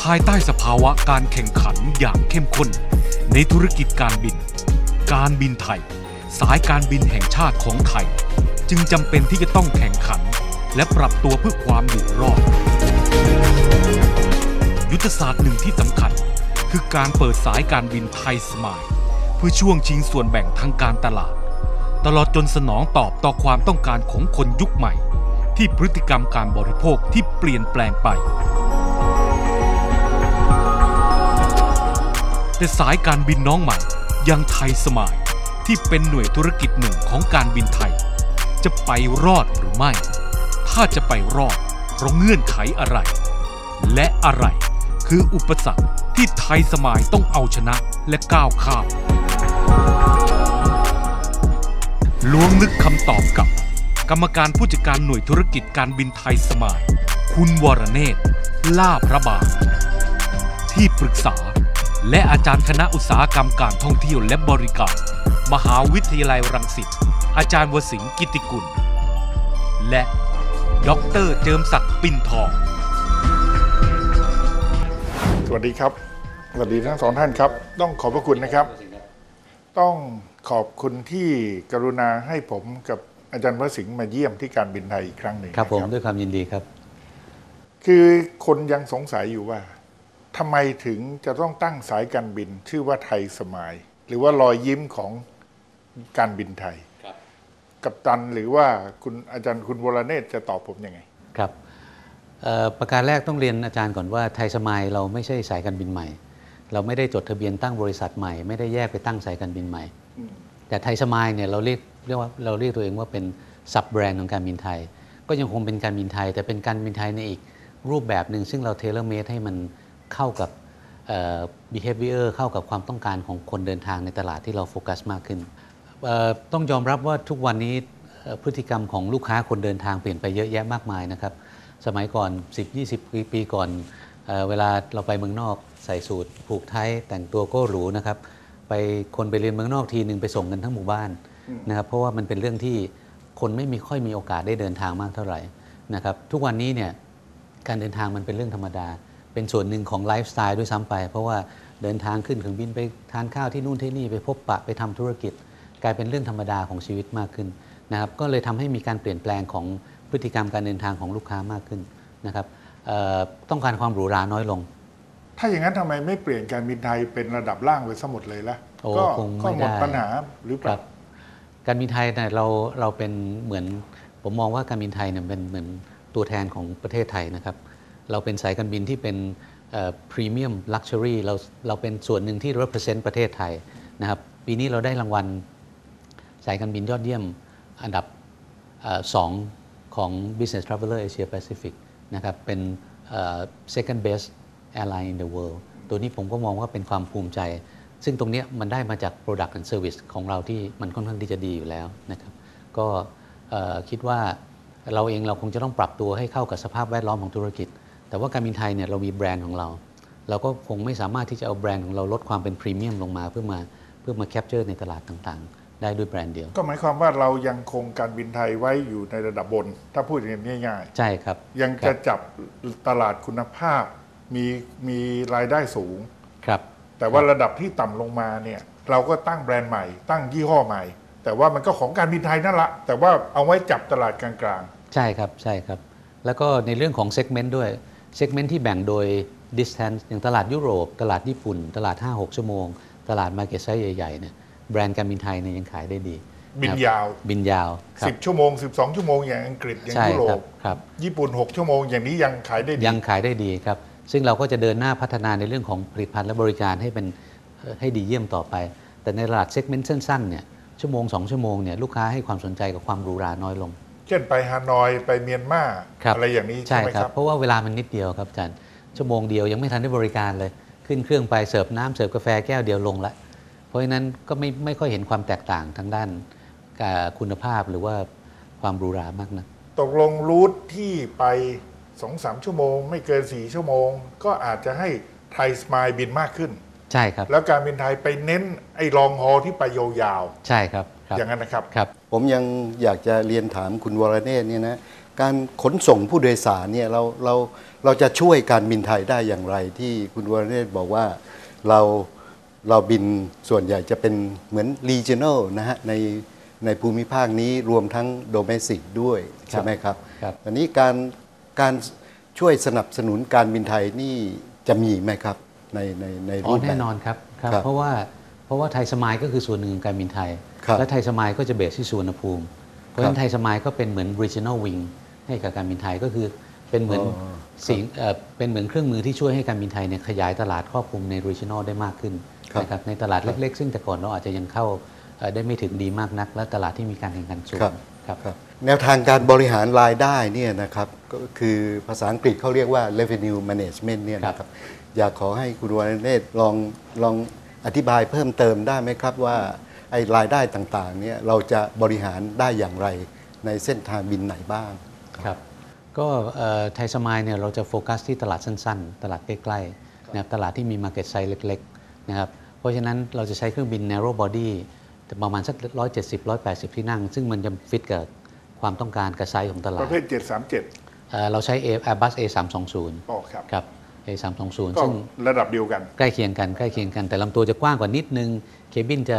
ภายใต้สภาวะการแข่งขันอย่างเข้มข้นในธุรกิจการบินไทยสายการบินแห่งชาติของไทยจึงจำเป็นที่จะต้องแข่งขันและปรับตัวเพื่อความอยู่รอดยุทธศาสตร์หนึ่งที่สำคัญคือการเปิดสายการบินไทยสมายเพื่อช่วงชิงส่วนแบ่งทางการตลาดตลอดจนสนองตอบต่อความต้องการของคนยุคใหม่ที่พฤติกรรมการบริโภคที่เปลี่ยนแปลงไปแต่สายการบินน้องใหม่อย่างไทยสมายที่เป็นหน่วยธุรกิจหนึ่งของการบินไทยจะไปรอดหรือไม่ถ้าจะไปรอดเพราะเงื่อนไขอะไรและอะไรคืออุปสรรคที่ไทยสมายต้องเอาชนะและก้าวข้ามล้วงลึกคำตอบกับกรรมการผู้จัดการหน่วยธุรกิจการบินไทยสมายคุณวรเนศ ล่าพระบาทที่ปรึกษาและอาจารย์คณะอุตสาหกรรมการท่องเที่ยวและบริการมหาวิทยาลัยรังสิตอาจารย์วสิงห์กิติกุลและดร.เจิมศักดิ์ปิ่นทองสวัสดีครับสวัสดีทั้งสองท่านครับต้องขอบพระคุณนะครับต้องขอบคุณที่กรุณาให้ผมกับอาจารย์วสิงห์มาเยี่ยมที่การบินไทยอีกครั้งหนึ่งครับผมด้วยความยินดีครับคือคนยังสงสัยอยู่ว่าทำไมถึงจะต้องตั้งสายการบินชื่อว่าไทยสมายหรือว่ารอยยิ้มของการบินไทยกัปตันหรือว่าคุณอาจารย์คุณวรเนศจะตอบผมยังไงครับประการแรกต้องเรียนอาจารย์ก่อนว่าไทยสมายเราไม่ใช่สายการบินใหม่เราไม่ได้จดทะเบียนตั้งบริษัทใหม่ไม่ได้แยกไปตั้งสายการบินใหม่แต่ไทยสมายเนี่ยเราเรียกตัวเองว่าเป็นซับแบรนด์ของการบินไทยก็ยังคงเป็นการบินไทยแต่เป็นการบินไทยในอีกรูปแบบหนึ่งซึ่งเราเทเลเมดให้มันเข้ากับbehavior เข้ากับความต้องการของคนเดินทางในตลาดที่เราโฟกัสมากขึ้นต้องยอมรับว่าทุกวันนี้พฤติกรรมของลูกค้าคนเดินทางเปลี่ยนไปเยอะแยะมากมายนะครับสมัยก่อน 10-20 ปีก่อนเวลาเราไปเมืองนอกใส่สูทผูกไทยแต่งตัวก็หรูนะครับคนไปเรียนเมืองนอกทีนึงไปส่งกันทั้งหมู่บ้านนะครับเพราะว่ามันเป็นเรื่องที่คนไม่ค่อยมีโอกาสได้เดินทางมากเท่าไหร่นะครับทุกวันนี้เนี่ยการเดินทางมันเป็นเรื่องธรรมดาเป็นส่วนหนึ่งของไลฟ์สไตล์ด้วยซ้ำไปเพราะว่าเดินทางขึ้นเครื่องบินไปทานข้าวที่นู่นที่นี่ไปพบปะไปทำธุรกิจกลายเป็นเรื่องธรรมดาของชีวิตมากขึ้นนะครับก็เลยทำให้มีการเปลี่ยนแปลงของพฤติกรรมการเดินทางของลูกค้ามากขึ้นนะครับต้องการความหรูหราน้อยลงถ้าอย่างนั้นทำไมไม่เปลี่ยนการบินไทยเป็นระดับล่างไปซะหมดเลยล่ะก็หมดปัญหาหรือเปล่าการบินไทยเนี่ยเราเป็นเหมือนผมมองว่าการบินไทยเนี่ยเป็นเหมือนตัวแทนของประเทศไทยนะครับเราเป็นสายการบินที่เป็นพรีเมียมลักชัวรี่เราเป็นส่วนหนึ่งที่ represent ประเทศไทยนะครับปีนี้เราได้รางวัลสายการบินยอดเยี่ยมอันดับ2ของ Business Traveler Asia Pacific นะครับเป็น second best airline in the world ตัวนี้ผมก็มองว่าเป็นความภูมิใจซึ่งตรงนี้มันได้มาจาก Product and Service ของเราที่มันค่อนข้างที่จะดีอยู่แล้วนะครับก็คิดว่าเราคงจะต้องปรับตัวให้เข้ากับสภาพแวดล้อมของธุรกิจแต่ว่าการบินไทยเนี่ยเรามีแบรนด์ของเราก็คงไม่สามารถที่จะเอาแบรนด์ของเราลดความเป็นพรีเมียมลงมาเพื่อมาแคปเจอร์ในตลาดต่างๆได้ด้วยแบรนด์เดียวก็หมายความว่าเรายังคงการบินไทยไว้อยู่ในระดับบนถ้าพูดอย่างง่ายๆใช่ครับยังจะจับตลาดคุณภาพมีรายได้สูงครับแต่ว่าระดับที่ต่ำลงมาเนี่ยเราก็ตั้งแบรนด์ใหม่ตั้งยี่ห้อใหม่แต่ว่ามันก็ของการบินไทยนั่นแหละแต่ว่าเอาไว้จับตลาดกลางๆใช่ครับแล้วก็ในเรื่องของเซกเมนต์ด้วยเซกเมนต์ที่แบ่งโดย distance อย่างตลาดยุโรปตลาดญี่ปุ่นตลาด 5-6 ชั่วโมงตลาด market size ใหญ่ๆเนี่ยแบรนด์การบินไทยเนี่ยยังขายได้ดีบินยาว10 ชั่วโมง12 ชั่วโมงอย่างอังกฤษอย่างยุโรปญี่ปุ่น6 ชั่วโมงอย่างนี้ยังขายได้ดีครับซึ่งเราก็จะเดินหน้าพัฒนาในเรื่องของผลิตภัณฑ์และบริการให้ดีเยี่ยมต่อไปแต่ในตลาดเซกเมนต์สั้นๆเนี่ยชั่วโมง2 ชั่วโมงเนี่ยลูกค้าให้ความสนใจกับความหรูหราน้อยลงเช่นไปฮานอยไปเมียนมาอะไรอย่างนี้ใช่ไหมครับเพราะว่าเวลามันนิดเดียวครับอาจารย์ชั่วโมงเดียวยังไม่ทันได้บริการเลยขึ้นเครื่องไปเสิร์ฟน้ำเสิร์ฟกาแฟแก้วเดียวลงละเพราะฉะนั้นก็ไม่ค่อยเห็นความแตกต่างทางด้านคุณภาพหรือว่าความหรูหรามากนะตกลงรูทที่ไป 2-3 ชั่วโมงไม่เกิน4 ชั่วโมงก็อาจจะให้ไทยสมายบินมากขึ้นใช่ครับแล้วการบินไทยไปเน้นไอ้ลองฮอที่ไปยาวๆใช่ครับอย่างนั้นนะครับครับผมยังอยากจะเรียนถามคุณวรเนศเนี่ยนะการขนส่งผู้โดยสารเนี่ยเราจะช่วยการบินไทยได้อย่างไรที่คุณวรเนศบอกว่าเราบินส่วนใหญ่จะเป็นเหมือน regional นะฮะในภูมิภาคนี้รวมทั้ง domestic ด้วยใช่ไหมครับอันนี้การช่วยสนับสนุนการบินไทยนี่จะมีไหมครับในรูปแบบแน่นอนครับเพราะว่าไทยสมายก็คือส่วนหนึ่งของการบินไทยและไทยสมายก็จะเบสที่สุวรรณภูมิเพราะฉะนั้นไทยสมายก็เป็นเหมือน regional wing ให้กับการบินไทยก็คือเป็นเหมือนเป็นเหมือนเครื่องมือที่ช่วยให้การบินไทยเนี่ยขยายตลาดครอบคลุมใน regional ได้มากขึ้นนะครับในตลาดเล็กๆซึ่งแต่ก่อนเราอาจจะยังเข้าได้ไม่ถึงดีมากนักและตลาดที่มีการแข่งขันสูงครับแนวทางการบริหารรายได้เนี่ยนะครับก็คือภาษาอังกฤษเขาเรียกว่า revenue management เนี่ยนะครับอยากขอให้คุณวรเนศลองอธิบายเพิ่มเติมได้ไหมครับว่าไอ้รายได้ต่างๆเนี่ยเราจะบริหารได้อย่างไรในเส้นทางบินไหนบ้างครับก็ไทยสมายเนี่ยเราจะโฟกัสที่ตลาดสั้นๆตลาดใกล้ๆนะครับตลาดที่มี market size เล็กๆนะครับเพราะฉะนั้นเราจะใช้เครื่องบิน narrow body ประมาณสัก170-180 ที่นั่งซึ่งมันจะฟิตกับความต้องการกับไซส์ของตลาดประเภท737 เราใช้ Airbus A320 ครับ A320 ซึ่งระดับเดียวกันใกล้เคียงกันแต่ลำตัวจะกว้างกว่านิดนึงเคบินจะ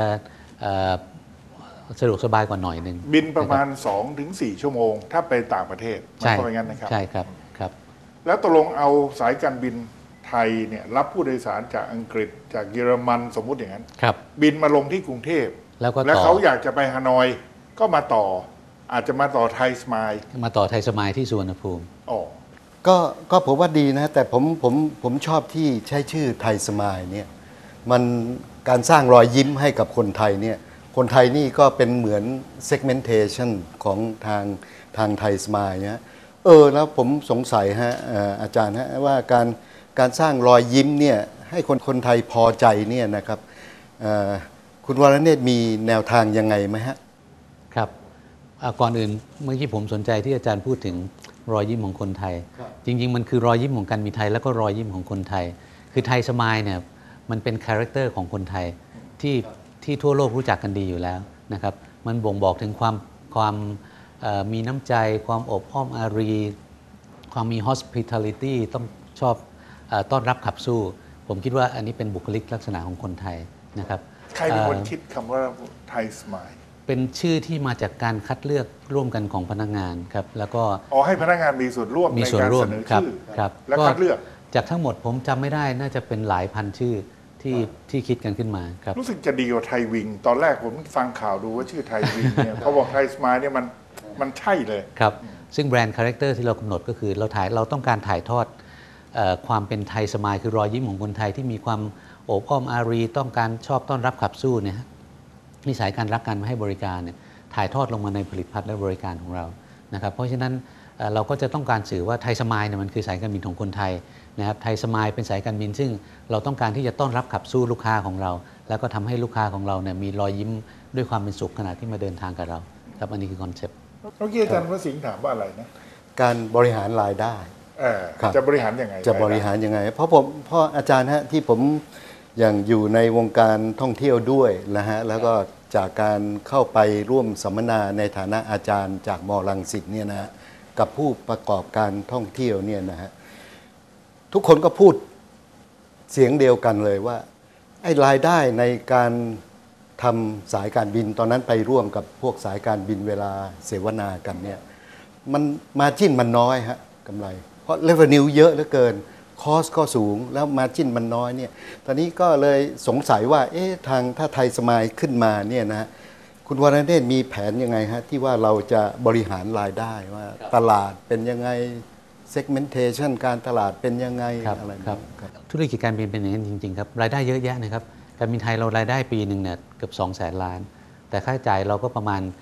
สะดวกสบายกว่าหน่อยนึงบินประมาณ 2-4 ชั่วโมงถ้าไปต่างประเทศใช่งั้นนะครับใช่ครับแล้วตกลงเอาสายการบินไทยเนี่ยรับผู้โดยสารจากอังกฤษจากเยอรมันสมมุติอย่างนั้นบินมาลงที่กรุงเทพแล้วเขาอยากจะไปฮานอยก็มาต่ออาจจะมาต่อไทยสมายที่สุวรรณภูมิก็ผมว่าดีนะแต่ผมชอบที่ใช้ชื่อไทยสมายเนี่ยมันการสร้างรอยยิ้มให้กับคนไทยเนี่ยคนไทยนี่ก็เป็นเหมือน segmentation ของทางไทยสมายเนี่ยแล้วผมสงสัยฮะอาจารย์ฮะว่าการสร้างรอยยิ้มเนี่ยให้คนไทยพอใจเนี่ยนะครับคุณวรเนศมีแนวทางยังไงไหมฮะครับก่อนอื่นเมื่อกี้ผมสนใจที่อาจารย์พูดถึงรอยยิ้มของคนไทยจริงๆมันคือรอยยิ้มของการบินไทยแล้วก็รอยยิ้มของคนไทยคือไทยสมายเนี่ยมันเป็นคาแรคเตอร์ของคนไทยที่ทั่วโลกรู้จักกันดีอยู่แล้วนะครับมันบ่งบอกถึงความมีน้ำใจความอบอ้อมอารีความมี hospitality ต้องชอบต้อนรับขับสู้ผมคิดว่าอันนี้เป็นบุคลิกลักษณะของคนไทยนะครับใครเป็นคนคิดคำว่าไทยสมายเป็นชื่อที่มาจากการคัดเลือกร่วมกันของพนักงานครับแล้วก็ให้พนักงานมีส่วนร่วมในการเสนอชื่อและคัดเลือกจากทั้งหมดผมจำไม่ได้น่าจะเป็นหลายพันชื่อที่คิดกันขึ้นมาครับรู้สึกจะดีกว่าไทยวิงตอนแรกผมฟังข่าวดูว่าชื่อไทยวิงเนี่ยเขาบอกไทยสมายเนี่ยมันใช่เลยครับซึ่งแบรนด์คาแรคเตอร์ที่เรากำหนดก็คือเราต้องการถ่ายทอดความเป็นไทยสมายคือรอยยิ้มของคนไทยที่มีความโอบอ้อมอารีต้องการชอบต้อนรับขับสู้เนี่ยนิสัยการรักกันมาให้บริการเนี่ยถ่ายทอดลงมาในผลิตภัณฑ์และบริการของเรานะครับเพราะฉะนั้นเราก็จะต้องการสื่อว่าไทยสมายเนี่ยมันคือสายการบินของคนไทยนะครับไทยสมายเป็นสายการบินซึ่งเราต้องการที่จะต้อนรับขับสู้ลูกค้าของเราแล้วก็ทำให้ลูกค้าของเราเนี่ยมีรอยยิ้มด้วยความเป็นสุขขณะที่มาเดินทางกับเราครับอันนี้คือคอนเซ็ปต์เมื่อกี้อาจารย์พระสิงห์ถามว่าอะไรนะการบริหารรายได้จะบริหารยังไงเพราะอาจารย์ฮะที่ผมอย่างอยู่ในวงการท่องเที่ยวด้วยนะฮะแล้วก็จากการเข้าไปร่วมสัมมนาในฐานะอาจารย์จากม.รังสิตเนี่ยนะกับผู้ประกอบการท่องเที่ยวเนี่ยนะฮะทุกคนก็พูดเสียงเดียวกันเลยว่าไอ้รายได้ในการทำสายการบินตอนนั้นไปร่วมกับพวกสายการบินเวลาเสวนากันเนี่ยมันมาจิ้นมันน้อยฮะกำไรเพราะ revenue เยอะเหลือเกินคอสก็สูงแล้วมาจิ้นมันน้อยเนี่ยตอนนี้ก็เลยสงสัยว่าถ้าไทยสมายขึ้นมาเนี่ยนะคุณวรเนศมีแผนยังไงฮะที่ว่าเราจะบริหารรายได้ว่าตลาดเป็นยังไง segmentation การตลาดเป็นยังไงอะไรครับธุรกิจการบินเป็นอย่างนั้นจริงๆครับรายได้เยอะแยะนะครับการบินไทยเรารายได้ปีหนึ่งเนี่ยเกือบ200,000 ล้านแต่ค่าใช้จ่ายเราก็ประมาณ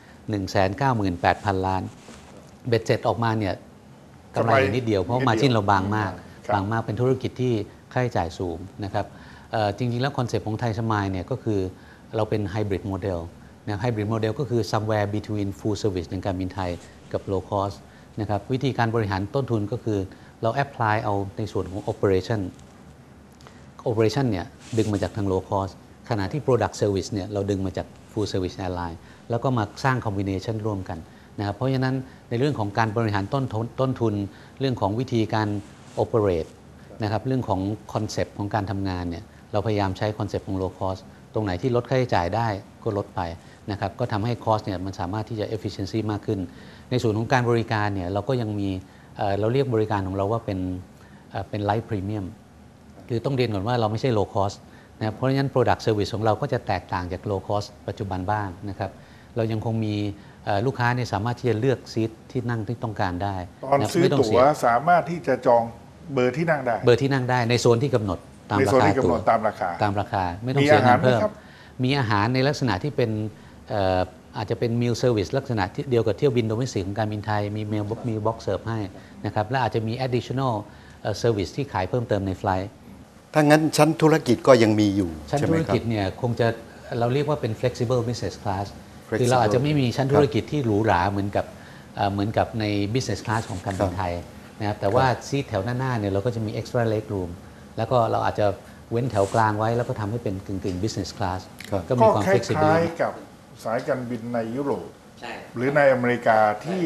198,000 ล้านเบ็ดเสร็จออกมาเนี่ยกำไรนิดเดียวเพราะมาจิ้นเราบางมากเป็นธุรกิจที่ค่าใช้จ่ายสูงนะครับจริงๆแล้วคอนเซ็ปต์ของไทยสมายเนี่ยก็คือเราเป็นไฮบริดโมเดลนะไฮบริดโมเดลก็คือ somewhere between full service ในการบินไทยกับ low cost นะครับวิธีการบริหารต้นทุนก็คือเรา apply เอาในส่วนของ operation เนี่ยดึงมาจากทาง low cost ขณะที่ product service เนี่ยเราดึงมาจาก full service airline แล้วก็มาสร้าง combination ร่วมกันนะครับเพราะฉะนั้นในเรื่องของการบริหารต้นทุนเรื่องของวิธีการ operate นะครับเรื่องของคอนเซปต์ของการทำงานเนี่ยเราพยายามใช้คอนเซปต์ของ low cost ตรงไหนที่ลดค่าใช้จ่ายได้ก็ลดไปนะครับก็ทำให้ cost เนี่ยมันสามารถที่จะ efficiency มากขึ้นในส่วนของการบริการเนี่ยเราก็ยังมีเราเรียกบริการของเราว่าเป็น light premium คือต้องเรียนก่อนว่าเราไม่ใช่ low cost นะครับเพราะฉะนั้น product service ของเราก็จะแตกต่างจาก low cost ปัจจุบันบ้างนะครับเรายังคงมีลูกค้าเนี่ยสามารถที่จะเลือกซีทที่นั่งที่ต้องการได้ตอนซื้อตั๋วสามารถที่จะจองเบอร์ที่นั่งได้เบอร์ที่นั่งได้ในโซนที่กำหนดตามราคาตั๋วตามราคาไม่ต้องเสียเงินเพิ่มมีอาหารในลักษณะที่เป็นอาจจะเป็น meal service ลักษณะที่เดียวกับเที่ยวบินโดเมสติกของการบินไทยมีmeal box เสิร์ฟให้นะครับและอาจจะมี additional service ที่ขายเพิ่มเติมในไฟล์ถ้างั้นชั้นธุรกิจก็ยังมีอยู่ชั้นธุรกิจเนี่ยคงจะเราเรียกว่าเป็น flexible business class คือเราอาจจะไม่มีชั้นธุรกิจที่หรูหราเหมือนกับใน business class ของการบินไทยนะครับแต่ว่าซีทแถวหน้าเนี่ยเราก็จะมี extra leg room แล้วก็เราอาจจะเว้นแถวกลางไว้แล้วก็ทำให้เป็นกึ่ง business class ก็มีความ flexible คล้ายๆกับสายการบินในยุโรปหรือในอเมริกาที่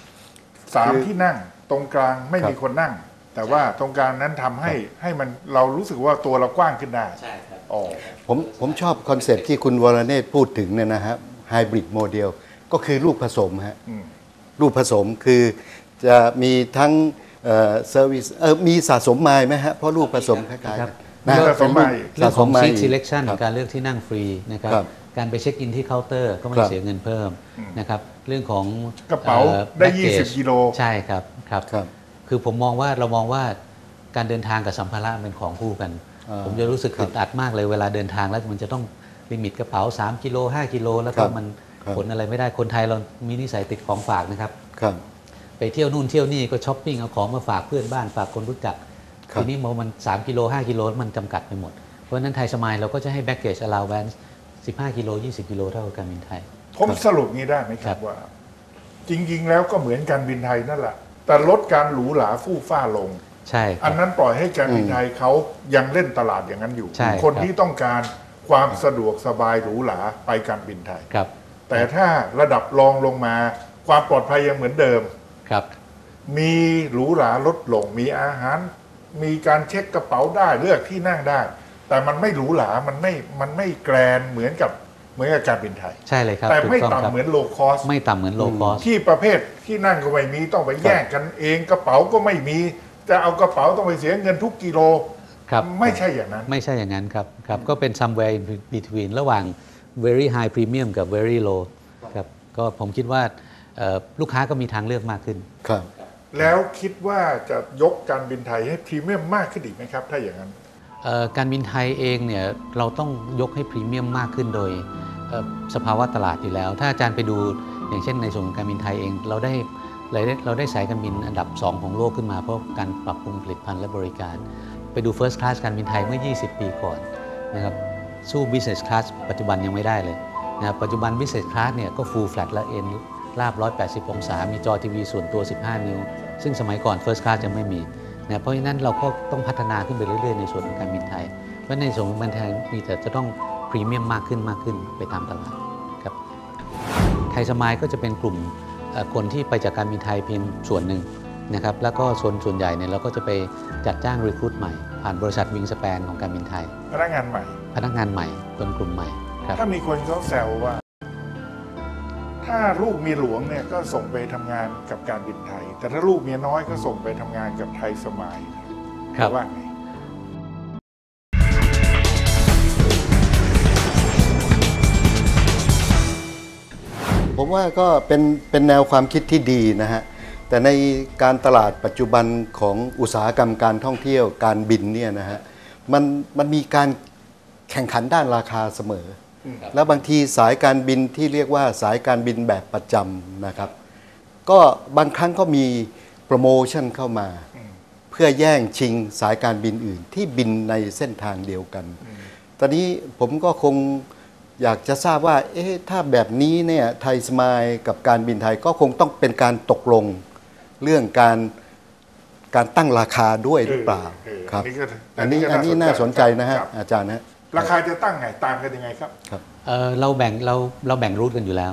3ที่นั่งตรงกลางไม่มีคนนั่งแต่ว่าตรงกลางนั้นทำให้มันเรารู้สึกว่าตัวเรากว้างขึ้นได้ใช่ครับผมชอบคอนเซ็ปต์ที่คุณวรเนศพูดถึงเนี่ยนะครับไฮบริดโมเดลก็คือลูกผสมฮะลูกผสมคือจะมีทั้งเซอร์วิสมีสะสมไมล์ไหมฮะเพราะลูกผสมคล้ายๆกันสะสมไมล์เรื่องของ seat selection การเลือกที่นั่งฟรีนะครับการไปเช็คอินที่เคาน์เตอร์ก็ไม่เสียเงินเพิ่มนะครับเรื่องของกระเป๋าได้20กิโลใช่ครับคือผมมองว่าการเดินทางกับสัมภาระเป็นของคู่กันผมจะรู้สึกอึดอัดมากเลยเวลาเดินทางแล้วมันจะต้องลิมิตกระเป๋า3กิโล5กิโลแล้วก็มันขนอะไรไม่ได้คนไทยเรามีนิสัยติดของฝากนะครับไปเที่ยวนู่นเที่ยวนี่ก็ช้อปปิ้งเอาของมาฝากเพื่อนบ้านฝากคนรู้จักทีนี้มัน3กิโล5กิโลมันจำกัดไปหมดเพราะฉะนั้นไทยสมายเราก็จะให้ baggage allowance 15กิโล20กิโลเท่ากับการบินไทยผมสรุปนี้ได้ไหมครับว่าจริงๆแล้วก็เหมือนการบินไทยนั่นแหละแต่ลดการหรูหราฟู่ฟ้าลงใช่อันนั้นปล่อยให้การบินไทยเขายังเล่นตลาดอย่างนั้นอยู่คนที่ต้องการความสะดวกสบายหรูหราไปการบินไทยแต่ถ้าระดับรองลงมาความปลอดภัยยังเหมือนเดิมมีหรูหราลดลงมีอาหารมีการเช็คกระเป๋าได้เลือกที่นั่งได้แต่มันไม่หรูหรามันไม่แกรนเหมือนกับการบินไทยใช่เลยครับแต่ไม่ต่ำเหมือนโลคอสไม่ต่ำเหมือนโลคอสที่ประเภทที่นั่งก็ไม่มีต้องไปแย่งกันเองกระเป๋าก็ไม่มีจะเอากระเป๋าต้องไปเสียเงินทุกกิโลไม่ใช่อย่างนั้นไม่ใช่อย่างนั้นครับก็เป็น somewhere in between ระหว่าง very high premium กับ very low ครับก็ผมคิดว่าลูกค้าก็มีทางเลือกมากขึ้นครับแล้วคิดว่าจะยกการบินไทยให้พรีเมียมมากขึ้นอีกไหมครับถ้าอย่างนั้นการบินไทยเองเนี่ยเราต้องยกให้พรีเมียมมากขึ้นโดยสภาวะตลาดอยู่แล้วถ้าอาจารย์ไปดูอย่างเช่นในส่วนของการบินไทยเองเราได้สายการบินอันดับ2ของโลกขึ้นมาเพราะการปรับปรุงผลิตภัณฑ์และบริการไปดู First Class การบินไทยเมื่อ20ปีก่อนนะครับสู้ Business Class ปัจจุบันยังไม่ได้เลยนะครับปัจจุบัน Business Class เนี่ยก็ Full Flat และเอ็นราบ180องศามีจอทีวีส่วนตัว15นิ้วซึ่งสมัยก่อน First Class ยังไม่มีนะเพราะฉะนั้นเราก็ต้องพัฒนาขึ้นไปเรื่อยๆในส่วนของการบินไทยเพราะในส่วนของการบินไทยมีแต่จะต้องพรีเมียมมากขึ้นไปตามตลาดครับไทยสมายก็จะเป็นกลุ่มคนที่ไปจากการบินไทยเพียงส่วนหนึ่งนะครับแล้วก็ส่วนใหญ่เนี่ยเราก็จะไปจัดจ้างรีครูทใหม่ผ่านบริษัทวิงสแปนของการบินไทยพนักงานใหม่คนกลุ่มใหม่ครับถ้ามีคนเขาแซวว่าถ้าลูกเมียหลวงเนี่ยก็ส่งไปทำงานกับการบินไทยแต่ถ้าลูกเมียน้อยก็ส่งไปทำงานกับไทยสมายว่าไงผมว่าก็เป็นแนวความคิดที่ดีนะฮะแต่ในการตลาดปัจจุบันของอุตสาหกรรมการท่องเที่ยวการบินเนี่ยนะฮะมันมีการแข่งขันด้านราคาเสมอแล้วบางทีสายการบินที่เรียกว่าสายการบินแบบประจำนะครับก็บางครั้งก็มีโปรโมชั่นเข้ามาเพื่อแย่งชิงสายการบินอื่นที่บินในเส้นทางเดียวกันตอนนี้ผมก็คงอยากจะทราบว่าถ้าแบบนี้เนี่ยไทยสมายกับการบินไทยก็คงต้องเป็นการตกลงเรื่องการตั้งราคาด้วยหรือเปล่าครับอันนี้น่าสนใจนะฮะอาจารย์นะราคาจะตั้งไงตามกันยังไงครับเราแบ่งรูทกันอยู่แล้ว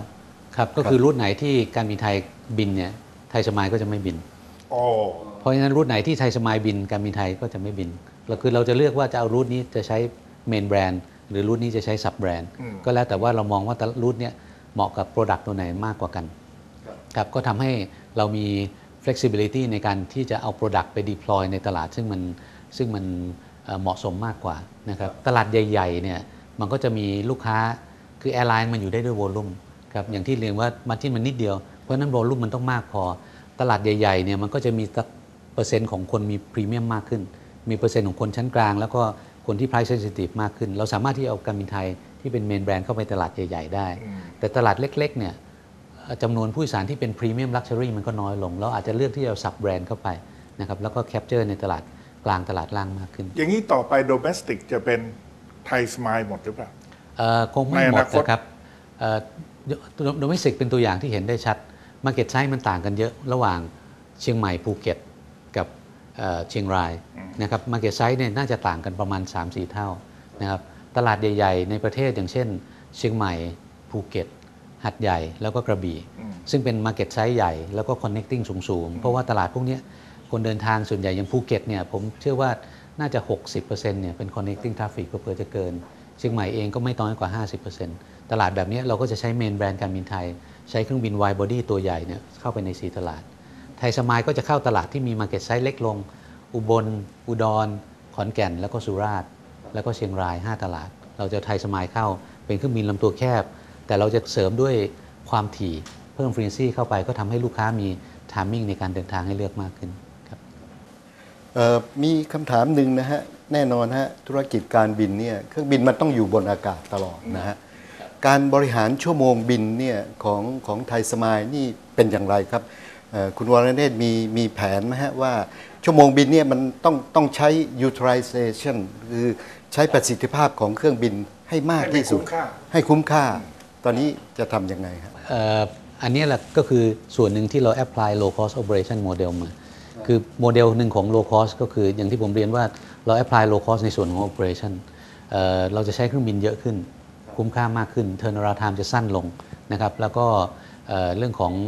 ครับก็คือรูทไหนที่การบินไทยบินเนี่ยไทยสมายก็จะไม่บินอ๋อเพราะฉะนั้นรูทไหนที่ไทยสมายบินการบินไทยก็จะไม่บินเราจะเลือกว่าจะเอารูทนี้จะใช้เมนแบรนด์หรือรูทนี้จะใช้ซับแบรนด์ก็แล้วแต่ว่าเรามองว่ารูทเนี้ยเหมาะกับโปรดักต์ตัวไหนมากกว่ากันครับก็ทำให้เรามี flexibility ในการที่จะเอา Product ไป deploy ในตลาดซึ่งมันเหมาะสมมากกว่านะครับตลาดใหญ่ๆเนี่ยมันก็จะมีลูกค้าคือแอร์ไลน์มันอยู่ได้ด้วยโวลุ่มครับอย่างที่เรียนว่ามาร์จิ้นมันนิดเดียวเพราะฉะนั้นโวลุ่มมันต้องมากพอตลาดใหญ่ๆเนี่ยมันก็จะมีเปอร์เซ็นต์ของคนมีพรีเมียมมากขึ้นมีเปอร์เซ็นต์ของคนชั้นกลางแล้วก็คนที่ price sensitive มากขึ้นเราสามารถที่เอาการบินไทยที่เป็นเมนแบรนด์เข้าไปตลาดใหญ่ๆได้แต่ตลาดเล็กๆเนี่ยจำนวนผู้โดยสารที่เป็นพรีเมียมลักชัวรี่มันก็น้อยลงเราอาจจะเลือกที่จะสับแบรนด์เข้าไปนะครับแล้วก็แคปเจอร์ในตลาดกลางตลาดล่างมากขึ้นอย่างนี้ต่อไปโดเมสติกจะเป็นไทยสมายหมดหรือเปล่าคงไม่หมดนะครับโดเมสติกเป็นตัวอย่างที่เห็นได้ชัดมาร์เก็ตไซส์มันต่างกันเยอะระหว่างเชียงใหม่ภูเก็ตกับเชียงรายนะครับมาร์เก็ตไซส์เนี่ยน่าจะต่างกันประมาณ 3-4 เท่านะครับตลาดใหญ่ๆในประเทศอย่างเช่นเชียงใหม่ภูเก็ตหัดใหญ่แล้วก็กระบี่ซึ่งเป็น market size ใหญ่แล้วก็ connecting สูงๆเพราะว่าตลาดพวกนี้คนเดินทางส่วนใหญ่อย่างภูเก็ตเนี่ยผมเชื่อว่าน่าจะ 60% เนี่ยเป็น connecting traffic เพื่อจะเกินเชียงใหม่เองก็ไม่น้อยกว่า 50% ตลาดแบบนี้เราก็จะใช้เมนแบรนด์การบินไทยใช้เครื่องบิน wide body ตัวใหญ่เนี่ยเข้าไปใน4ตลาดไทยสมายก็จะเข้าตลาดที่มี market size เล็กลงอุบลอุดรขอนแก่นแล้วก็สุราษฎร์แล้วก็เชียงราย5ตลาดเราจะไทยสมายเข้าเป็นเครื่องบินลำตัวแคบแต่เราจะเสริมด้วยความถี่เพิ่มฟรีซีเข้าไปก็ทำให้ลูกค้ามีไทมิ่งในการเดินทางให้เลือกมากขึ้นครับมีคำถามหนึ่งนะฮะแน่นอนฮะธุรกิจการบินเนี่ยเครื่องบินมันต้องอยู่บนอากาศตลอดนะฮะการบริหารชั่วโมงบินเนี่ยของไทยสมายนี่เป็นอย่างไรครับคุณวรเนศมีแผนไหมฮะว่าชั่วโมงบินเนี่ยมันต้องใช้ utilization คือใช้ประสิทธิภาพของเครื่องบินให้มากที่สุดให้คุ้มค่าตอนนี้จะทำยังไงครับอันนี้แหละก็คือส่วนหนึ่งที่เรา apply low cost operation model มาคือโมเดลหนึ่งของ low cost ก็คืออย่างที่ผมเรียนว่าเรา apply low cost ในส่วนของ operation เราจะใช้เครื่องบินเยอะขึ้นคุ้มค่ามากขึ้น turnaround time จะสั้นลงนะครับแล้วก็เรื่องของ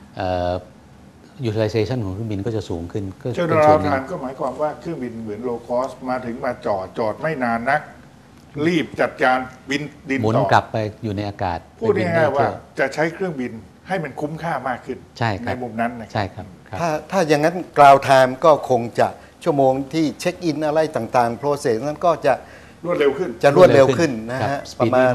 utilization ของเครื่องบินก็จะสูงขึ้นก็เป็นส่วนหนึ่งก็หมายความว่าเครื่องบินเหมือน low cost มาถึงมาจอดไม่นานนักรีบจัดการบินดินต่อหมุนกลับไปอยู่ในอากาศพูดง่ายๆว่าจะใช้เครื่องบินให้มันคุ้มค่ามากขึ้นในมุมนั้นนะใช่ครับถ้าอย่างนั้นกราวไทม์ก็คงจะชั่วโมงที่เช็คอินอะไรต่างๆโปรเซสนั้นก็จะรวดเร็วขึ้นนะฮะประมาณ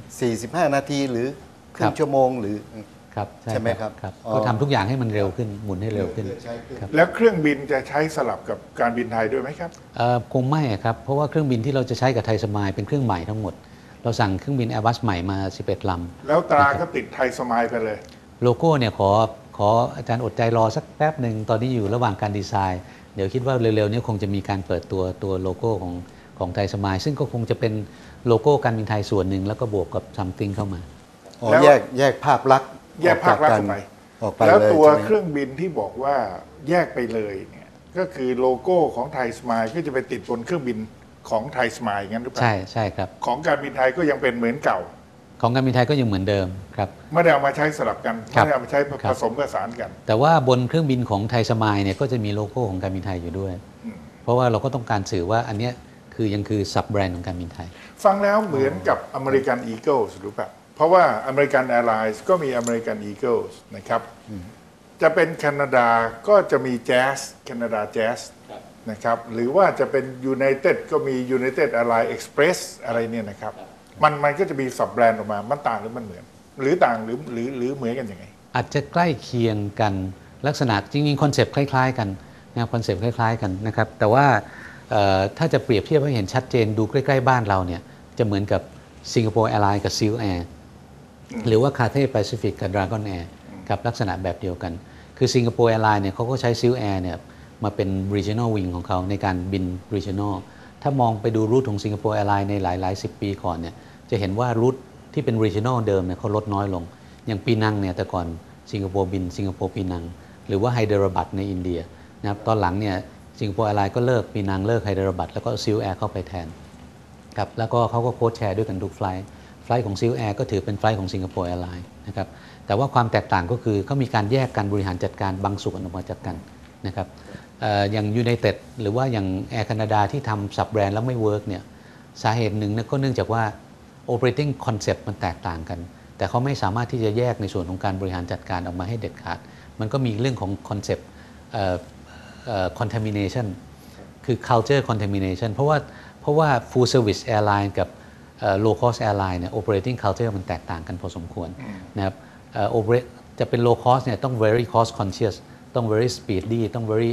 45 นาทีหรือครึ่งชั่วโมงหรือใช่ไหมครับก็ทำทุกอย่างให้มันเร็วขึ้นหมุนให้เร็วขึ้นแล้วเครื่องบินจะใช้สลับกับการบินไทยด้วยไหมครับคงไม่ครับเพราะว่าเครื่องบินที่เราจะใช้กับไทยสมายเป็นเครื่องใหม่ทั้งหมดเราสั่งเครื่องบิน Airbus ใหม่มา11 ลำแล้วตราก็ติดไทยสมายไปเลยโลโก้เนี่ยขออาจารย์อดใจรอสักแป๊บหนึ่งตอนนี้อยู่ระหว่างการดีไซน์เดี๋ยวคิดว่าเร็วๆนี้คงจะมีการเปิดตัวโลโก้ของไทยสมายซึ่งก็คงจะเป็นโลโก้การบินไทยส่วนหนึ่งแล้วก็บวกกับ something เข้ามาแยกภาพลักษณ์ออกไปแล้วตัวเครื่องบินที่บอกว่าแยกไปเลยเนี่ยก็คือโลโก้ของไทยสมายก็จะไปติดบนเครื่องบินของไทยสมายงั้นหรือเปล่าใช่ครับของการบินไทยก็ยังเป็นเหมือนเก่าของการบินไทยก็ยังเหมือนเดิมครับไม่ได้เอามาใช้สลับกันไม่ได้เอามาใช้ผสมผสานกันแต่ว่าบนเครื่องบินของไทยสมายเนี่ยก็จะมีโลโก้ของการบินไทยอยู่ด้วยเพราะว่าเราก็ต้องการสื่อว่าอันนี้ยังคือซับแบรนด์ของการบินไทยฟังแล้วเหมือนกับอเมริกันอีเกิลส์หรือเปล่าเพราะว่าอเมริกันแอร์ไลน์ก็มีอเมริกันอีเกิลส์นะครับจะเป็นแคนาดาก็จะมีแจ๊สแคนาดาแจ๊สนะครับหรือว่าจะเป็นยูไนเต็ดก็มียูไนเต็ดแอร์ไลน์เอ็กซ์เพรสอะไรเนี่ยนะครับมันก็จะมีสับแบรนด์ออกมามันต่างหรือมันเหมือนหรือต่างหรือเหมือนกันยังไงอาจจะใกล้เคียงกันลักษณะจริงๆคอนเซปต์คล้ายๆกันนะคอนเซปต์คล้ายๆกันนะครับแต่ว่าถ้าจะเปรียบเทียบให้เห็นชัดเจนดูใกล้ๆบ้านเราเนี่ยจะเหมือนกับสิงคโปร์แอร์ไลน์กับซิลแอร์หรือว่าคาเท่แปซิฟิกกับดราก้อนแอร์กับลักษณะแบบเดียวกันคือสิงคโปร์แอร์ไลน์เนี่ยเขาก็ใช้ซิลแอร์เนี่ยมาเป็น regional wing ของเขาในการบิน regional ถ้ามองไปดูรูทของสิงคโปร์แอร์ไลน์ในหลาย10 ปีก่อนเนี่ยจะเห็นว่ารูทที่เป็น regional เดิมเนี่ยเขาลดน้อยลงอย่างปีนังเนี่ยแต่ก่อนสิงคโปร์บินสิงคโปร์ปีนังหรือว่าไฮเดรบัดในอินเดียนะครับตอนหลังเนี่ยสิงคโปร์แอร์ไลน์ก็เลิกปีนังเลิกไฮเดรบัดแล้วก็ซิลแอร์เข้าไปแทนครับแล้วก็เขาก็โค้ชแชร์ด้วยกันทุกไฟไฟล์ของซิลแอร์ก็ถือเป็นไฟล์ของสิงคโปร์แอร์ไลน์นะครับแต่ว่าความแตกต่างก็คือเขามีการแยกการบริหารจัดการบางส่วนออกมาจากกันนะครับอย่างยูไนเต็ดหรือว่าอย่างแอร์แคนาดาที่ทำสับแบรนด์แล้วไม่เวิร์กเนี่ยสาเหตุหนึ่งก็เนื่องจากว่า operating concept มันแตกต่างกันแต่เขาไม่สามารถที่จะแยกในส่วนของการบริหารจัดการออกมาให้เด็ดขาดมันก็มีเรื่องของ concept contamination คือ culture contamination เพราะว่า full service airline กับlow cost airline เนี่ย operating culture มันแตกต่างกันพอสมควรนะครับจะเป็น low cost เนี่ยต้อง very cost conscious ต้อง very speedy ต้อง very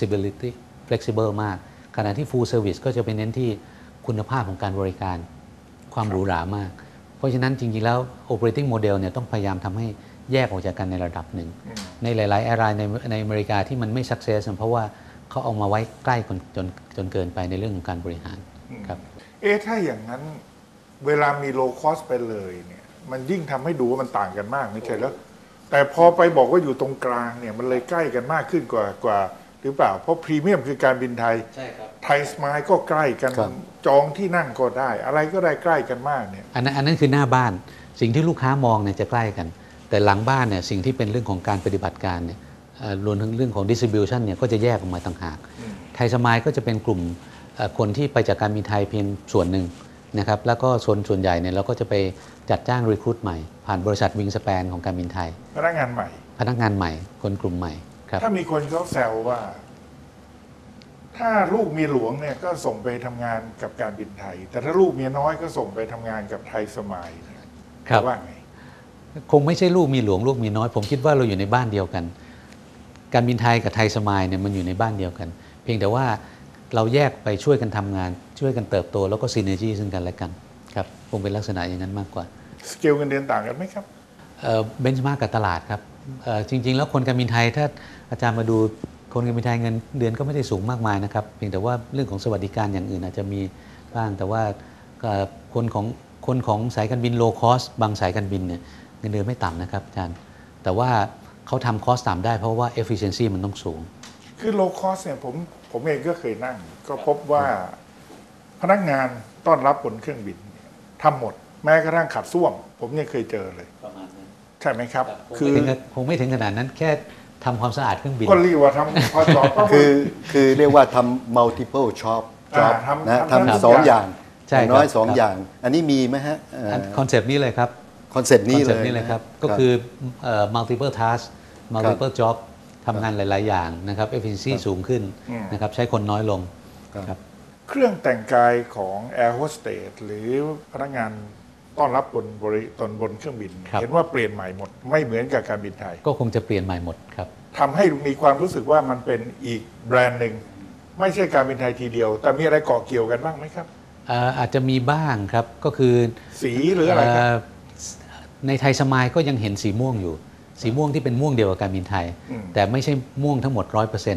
flexible มากขณะที่ full service ก็จะเป็นเน้นที่คุณภาพของการบริการความหรูหรามากเพราะฉะนั้นจริงๆแล้ว operating model เนี่ยต้องพยายามทำให้แยกออกจากกันในระดับหนึ่งในหลายๆ airline ในอเมริกาที่มันไม่ success เพราะว่าเขาเอามาไว้ใกล้จนเกินไปในเรื่องของการบริหารครับถ้าอย่างนั้นเวลามีโลคอสไปเลยเนี่ยมันยิ่งทำให้ดูว่ามันต่างกันมากไม่ใช่แล้วแต่พอไปบอกว่าอยู่ตรงกลางเนี่ยมันเลยใกล้กันมากขึ้นกว่าหรือเปล่าเพราะพรีเมียมคือการบินไทยไทยสมายก็ใกล้กันจองที่นั่งก็ได้อะไรก็ได้ใกล้กันมากเนี่ยอันนั้นคือหน้าบ้านสิ่งที่ลูกค้ามองเนี่ยจะใกล้กันแต่หลังบ้านเนี่ยสิ่งที่เป็นเรื่องของการปฏิบัติการเนี่ยรวมถึงเรื่องของ distribution เนี่ยก็จะแยกออกมาต่างหากไทยสมายก็จะเป็นกลุ่มคนที่ไปจากการบินไทยเพียงส่วนหนึ่งนะครับแล้วก็ส่วนใหญ่เนี่ยเราก็จะไปจัดจ้างรีครูทใหม่ผ่านบริษัทวิงสแปนของการบินไทยพนักงานใหม่คนกลุ่มใหม่ครับถ้ามีคนเขาแซวว่าถ้าลูกเมียหลวงเนี่ยก็ส่งไปทำงานกับการบินไทยแต่ถ้าลูกเมียน้อยก็ส่งไปทำงานกับไทยสมายว่าไงคงไม่ใช่ลูกมีหลวงลูกมีน้อยผมคิดว่าเราอยู่ในบ้านเดียวกันการบินไทยกับไทยสมายเนี่ยมันอยู่ในบ้านเดียวกันเพียงแต่ว่าเราแยกไปช่วยกันทำงานช่วยกันเติบโตแล้วก็ซีเนจีซึ่งกันและกันครับคงเป็นลักษณะอย่างนั้นมากกว่าสเกลเงินเดือนต่างกันไหมครับเบนช์มาร์กกับตลาดครับจริงๆแล้วคนการบินไทยถ้าอาจารย์มาดูคนการบินไทยเงินเดือนก็ไม่ได้สูงมากมายนะครับเพียงแต่ว่าเรื่องของสวัสดิการอย่างอื่นอาจจะมีบ้างแต่ว่าคนของสายการบินโลคอสบางสายการบินเนี่ยเงินเดือนไม่ต่ำนะครับอาจารย์แต่ว่าเขาทำคอสต่ำได้เพราะว่า efficiency มันต้องสูงคือโลคอสเนี่ยผมเองก็เคยนั่งก็พบว่าพนักงานต้อนรับบนเครื่องบินทำหมดแม้กระทั่งขัดส้วมผมยังเคยเจอเลยประมาณนั้นใช่ไหมครับคือคงไม่ถึงขนาดนั้นแค่ทำความสะอาดเครื่องบินก็เรียกว่าทำความสะอาดคือเรียกว่าทำ multiple job นะทำ2 อย่างน้อย2 อย่างอันนี้มีไหมฮะคอนเซปต์นี้เลยครับคอนเซปต์นี้เลยครับก็คือ multiple task multiple job ทำงานหลายๆอย่างนะครับ efficiency สูงขึ้นนะครับใช้คนน้อยลงครับเครื่องแต่งกายของ Air Hostess หรือพนักงานต้อนรับบนเครื่องบินเห็นว่าเปลี่ยนใหม่หมดไม่เหมือนกับการบินไทยก็คงจะเปลี่ยนใหม่หมดครับทำให้มีความรู้สึกว่ามันเป็นอีกแบรนด์หนึ่งไม่ใช่การบินไทยทีเดียวแต่มีอะไรเกาะเกี่ยวกันบ้างไหมครับอาจจะมีบ้างครับก็คือสีหรืออะไรครับในไทยสมายก็ยังเห็นสีม่วงอยู่สีม่วงที่เป็นม่วงเดียวกับการบินไทยแต่ไม่ใช่ม่วงทั้งหมด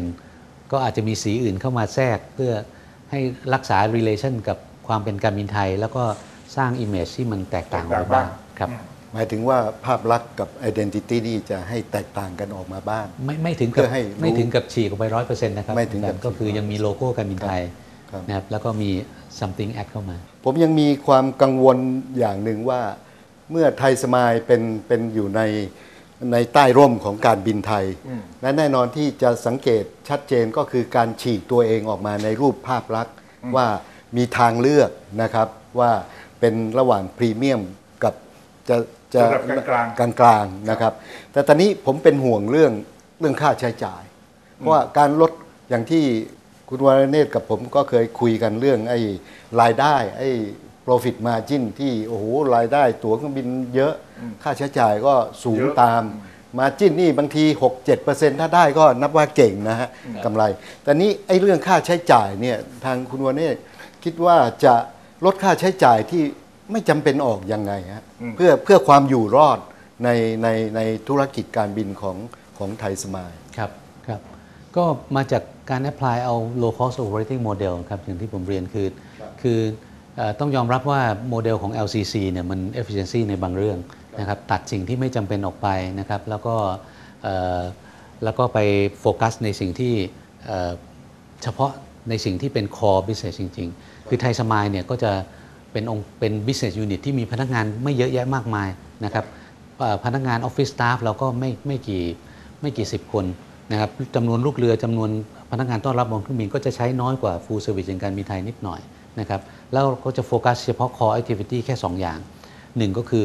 100% ก็อาจจะมีสีอื่นเข้ามาแทรกเพื่อให้รักษา relation กับความเป็นการบินไทยแล้วก็สร้าง image ที่มันแตกต่างออกมาบ้างครับหมายถึงว่าภาพลักษณ์กับ identity นี่จะให้แตกต่างกันออกมาบ้างไม่ถึงกับฉีกออกไป 100% นะครับไม่ถึงกับก็คือยังมีโลโก้การบินไทยนะครับแล้วก็มี something add เข้ามาผมยังมีความกังวลอย่างหนึ่งว่าเมื่อไทยสมายเป็นอยู่ในใต้ร่มของการบินไทยและแน่นอนที่จะสังเกตชัดเจนก็คือการฉีกตัวเองออกมาในรูปภาพลักษณ์ว่ามีทางเลือกนะครับว่าเป็นระหว่างพรีเมียมกับจะกลางนะครับแต่ตอนนี้ผมเป็นห่วงเรื่องค่าใช้จ่ายเพราะว่าการลดอย่างที่คุณวรเนตรกับผมก็เคยคุยกันเรื่องไอ้รายได้ไอ้ profit margin ที่โอ้โหรายได้ตั๋วเครื่องบินเยอะค่าใช้จ่ายก็สูงตาม margin นี่บางที 6-7% ถ้าได้ก็นับว่าเก่งนะฮะกำไรแต่นี้ไอ้เรื่องค่าใช้จ่ายเนี่ยทางคุณวรเนตรคิดว่าจะลดค่าใช้จ่ายที่ไม่จำเป็นออกยังไงฮะเพื่อความอยู่รอดในธุรกิจการบินของไทยสมายครับก็มาจากการ apply เอา low cost operating model ครับอย่างที่ผมเรียนคือต้องยอมรับว่าโมเดลของ LCC เนี่ยมัน efficiency ในบางเรื่องนะครับตัดสิ่งที่ไม่จำเป็นออกไปนะครับแล้วก็ไปโฟกัสในสิ่งที่เฉพาะในสิ่งที่เป็น core business จริงๆคือไทยสมายเนี่ยก็จะเป็น business unit ที่มีพนักงานไม่เยอะแยะมากมายนะครับพนักงานออฟฟิศสตาฟเราก็ไม่กี่สิบคนนะครับจำนวนลูกเรือจำนวนพนักงานต้อนรับบนเครื่องบินก็จะใช้น้อยกว่า full service อย่างการบินไทยนิดหน่อยนะครับแล้วก็จะโฟกัสเฉพาะ core activity แค่ 2 อย่างหนึ่งก็คือ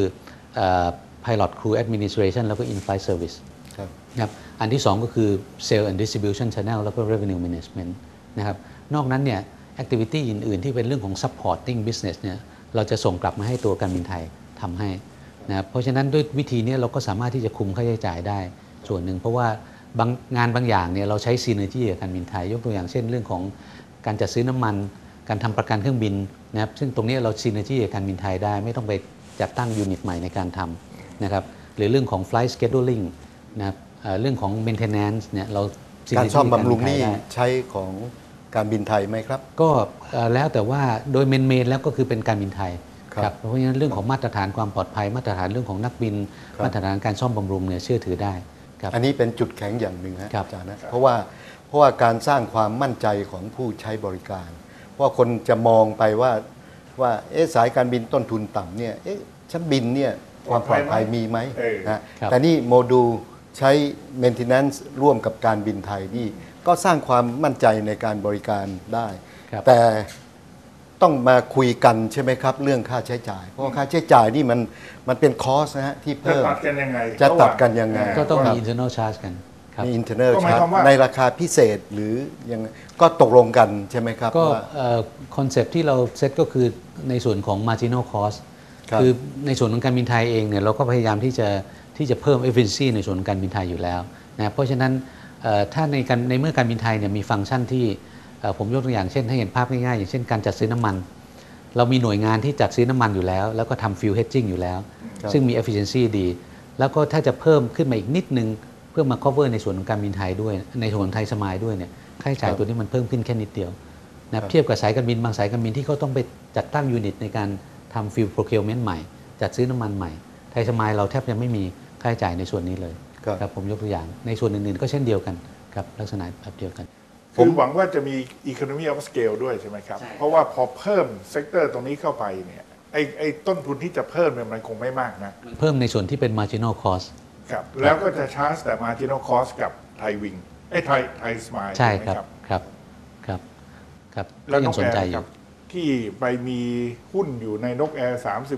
pilot crew administration แล้วก็ in-flight service ครับอันที่ 2 ก็คือ sale and distribution channel แล้วก็ revenue management นะครับนอกนั้นเนี่ย activity อื่นๆที่เป็นเรื่องของ supporting business เนี่ยเราจะส่งกลับมาให้ตัวการบินไทยทำให้นะครับเพราะฉะนั้นด้วยวิธีนี้เราก็สามารถที่จะคุมค่าใช้จ่ายได้ส่วนหนึ่งเพราะว่างานบางอย่างเนี่ยเราใช้ synergy กับการบินไทยยกตัวอย่างเช่นเรื่องของการจัดซื้อน้ำมันการทำประกันเครื่องบินนะครับซึ่งตรงนี้เรา synergy กับการบินไทยได้ไม่ต้องไปจัดตั้งยูนิตใหม่ในการทำนะครับหรือเรื่องของ flight scheduling นะครับเรื่องของ maintenance เนี่ยเราการซ่อมบำรุงนี่ใช้ของการบินไทยไหมครับก็แล้วแต่ว่าโดยเมนแล้วก็คือเป็นการบินไทยครับเพราะฉะนั้นเรื่องของมาตรฐานความปลอดภัยมาตรฐานเรื่องของนักบินมาตรฐานการซ่อมบำรุงเนี่ยเชื่อถือได้อันนี้เป็นจุดแข็งอย่างหนึ่งครับอาจารย์นะเพราะว่าการสร้างความมั่นใจของผู้ใช้บริการเพราะคนจะมองไปว่าสายการบินต้นทุนต่ำเนี่ยฉันบินเนี่ยความปลอดภัยมีไหมนะแต่นี่โมดูลใช้ maintenance ร่วมกับการบินไทยนี่ก็สร้างความมั่นใจในการบริการได้แต่ต้องมาคุยกันใช่ไหมครับเรื่องค่าใช้จ่ายเพราะค่าใช้จ่ายนี่มันเป็นคอสนะฮะที่เพิ่มจะตัดกันยังไงก็ต้องมี internal charge กันมี internal charge ในราคาพิเศษหรือยังก็ตกลงกันใช่ไหมครับก็คอนเซปต์ที่เราเซตก็คือในส่วนของ marginal cost คือในส่วนของการบินไทยเองเนี่ยเราก็พยายามที่จะเพิ่ม efficiency ในส่วนของการบินไทยอยู่แล้วนะเพราะฉะนั้นถ้าในเมื่อการบินไทยเนี่ยมีฟังก์ชันที่ผมยกตัวอย่างเช่นให้เห็นภาพง่ายๆอย่างเช่นการจัดซื้อน้ำมันเรามีหน่วยงานที่จัดซื้อน้ำมันอยู่แล้วแล้วก็ทำ fuel hedging อยู่แล้วซึ่งมี efficiency ดีแล้วก็ถ้าจะเพิ่มขึ้นมาอีกนิดนึงเพื่อมา cover ในส่วนของการบินไทยด้วยในส่วนของไทยสมายด้วยเนี่ยค่าใช้จ่ายตัวนี้มันเพิ่มขึ้นแค่นิดเดียวนะเทียบกับสายการบินบางสายการบินที่เขาต้องไปจัดตั้งยูนิตในการทำ fuel procurement ใหม่จัดซื้อน้ำมันใหม่ไทยสมายเราแทบจะไม่มีค่าใช้จ่ายในส่วนนี้เลยครับผมยกตัวอย่างในส่วนอื่นๆก็เช่นเดียวกันครับลักษณะแบบเดียวกันผมหวังว่าจะมี economy of scale ด้วยใช่ไหมครับเพราะว่าพอเพิ่มเซกเตอร์ตรงนี้เข้าไปเนี่ยไอ้ต้นทุนที่จะเพิ่มเนี่ยมันคงไม่มากนะเพิ่มในส่วนที่เป็น marginal cost ครับแล้วก็จะชาร์จแต่ marginal cost กับไทยวิงไทยสมายใช่ครับแล้วนกแอร์ครับที่ไปมีหุ้นอยู่ในนกแอร์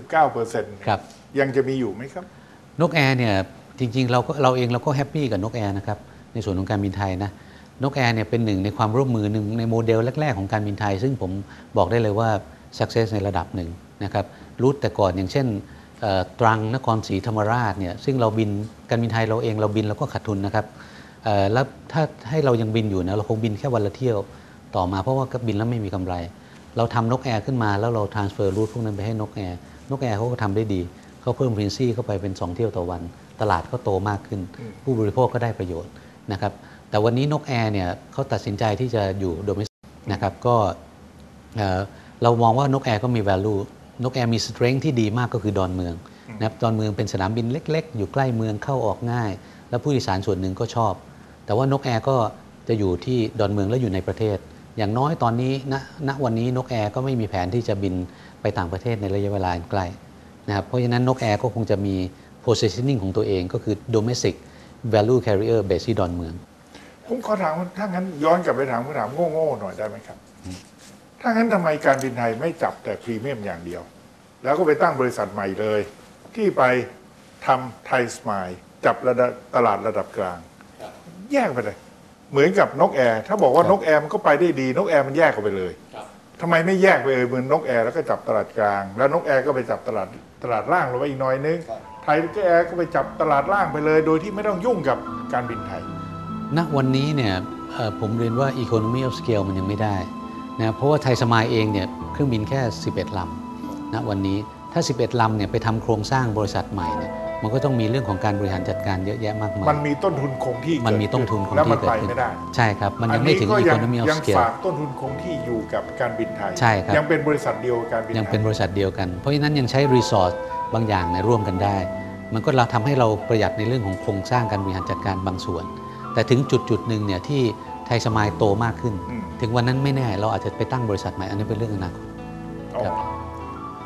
39% ครับยังจะมีอยู่ไหมครับนกแอร์เนี่ยจริงๆเราเองเราก็แฮปปี้กับนกแอร์นะครับในส่วนของการบินไทยนะนกแอร์เนี่ยเป็นหนึ่งในความร่วมมือหนึ่งในโมเดลแรกๆของการบินไทยซึ่งผมบอกได้เลยว่า success ในระดับหนึ่งนะครับรูทแต่ก่อนอย่างเช่นตรังนครศรีธรรมราชเนี่ยซึ่งเราบินการบินไทยเราเองเราบินเราก็ขาดทุนนะครับแล้วถ้าให้เรายังบินอยู่นะเราคงบินแค่วันละเที่ยวต่อมาเพราะว่าบินแล้วไม่มีกำไรเราทำนกแอร์ขึ้นมาแล้วเรา transfer รูทพวกนั้นไปให้นกแอร์เขาก็ทำได้ดีเขาเพิ่ม frequency เข้าไปเป็น2 เที่ยวต่อวันตลาดก็โตมากขึ้นผู้บริโภคก็ได้ประโยชน์นะครับแต่วันนี้นกแอร์เนี่ยเขาตัดสินใจที่จะอยู่โดเมสติกนะครับก็เรามองว่านกแอร์ก็มี value นกแอร์มี strength ที่ดีมากก็คือดอนเมืองนะครับดอนเมืองเป็นสนามบินเล็กๆอยู่ใกล้เมืองเข้าออกง่ายและผู้โดยสารส่วนหนึ่งก็ชอบแต่ว่านกแอร์ก็จะอยู่ที่ดอนเมืองและอยู่ในประเทศอย่างน้อยตอนนี้ณวันนี้นกแอร์ก็ไม่มีแผนที่จะบินไปต่างประเทศในระยะเวลาใกล้นะครับเพราะฉะนั้นนกแอร์ก็คงจะมี positioning ของตัวเองก็คือ domestic value carrier base ที่ดอนเมืองผมขอถามถ้างั้นย้อนกลับไปถามโง่ๆหน่อยได้ไหมครับถ้างั้นทำไมการบินไทยไม่จับแต่พรีเมียมอย่างเดียวแล้วก็ไปตั้งบริษัทใหม่เลยที่ไปทำไทยสมายจับตลาดระดับกลางแยกไปเลยเหมือนกับนกแอร์ถ้าบอกว่านกแอร์มันก็ไปได้ดีนกแอร์มันแยกออกไปเลยทำไมไม่แยกไปเหมือนนกแอร์แล้วก็จับตลาดกลางแล้วนกแอร์ก็ไปจับตลาดล่างลงไปอีกหน่อยนึงไทยแอร์ก็ไปจับตลาดล่างไปเลยโดยที่ไม่ต้องยุ่งกับการบินไทยณวันนี้เนี่ยผมเรียนว่า economy of scale มันยังไม่ได้นะเพราะว่าไทยสมายเองเนี่ยเครื่องบินแค่11 ลำณวันนี้ถ้า11 ลำเนี่ยไปทำโครงสร้างบริษัทใหม่เนี่ยมันก็ต้องมีเรื่องของการบริหารจัดการเยอะแยะมากมายมันมีต้นทุนคงที่มันมีต้นทุนคงที่เกิดขึ้นใช่ครับมันยังไม่ถึง economy of scale ยังฝากต้นทุนคงที่อยู่กับการบินไทยใช่ครับยังเป็นบริษัทเดียวกันยังเป็นบริษัทเดียวกันเพราะฉะนั้นยังใช้รีสอร์ทบางอย่างเนี่ยร่วมกันได้มันก็ทำให้เราประหยัดในเรื่องของโครงสร้างการบริหารจัดการบางส่วนแต่ถึงจุดหนึ่งเนี่ยที่ไทยสมายโตมากขึ้นถึงวันนั้นไม่แน่เราอาจจะไปตั้งบริษัทใหม่อันนี้เป็นเรื่องอนาคตครับ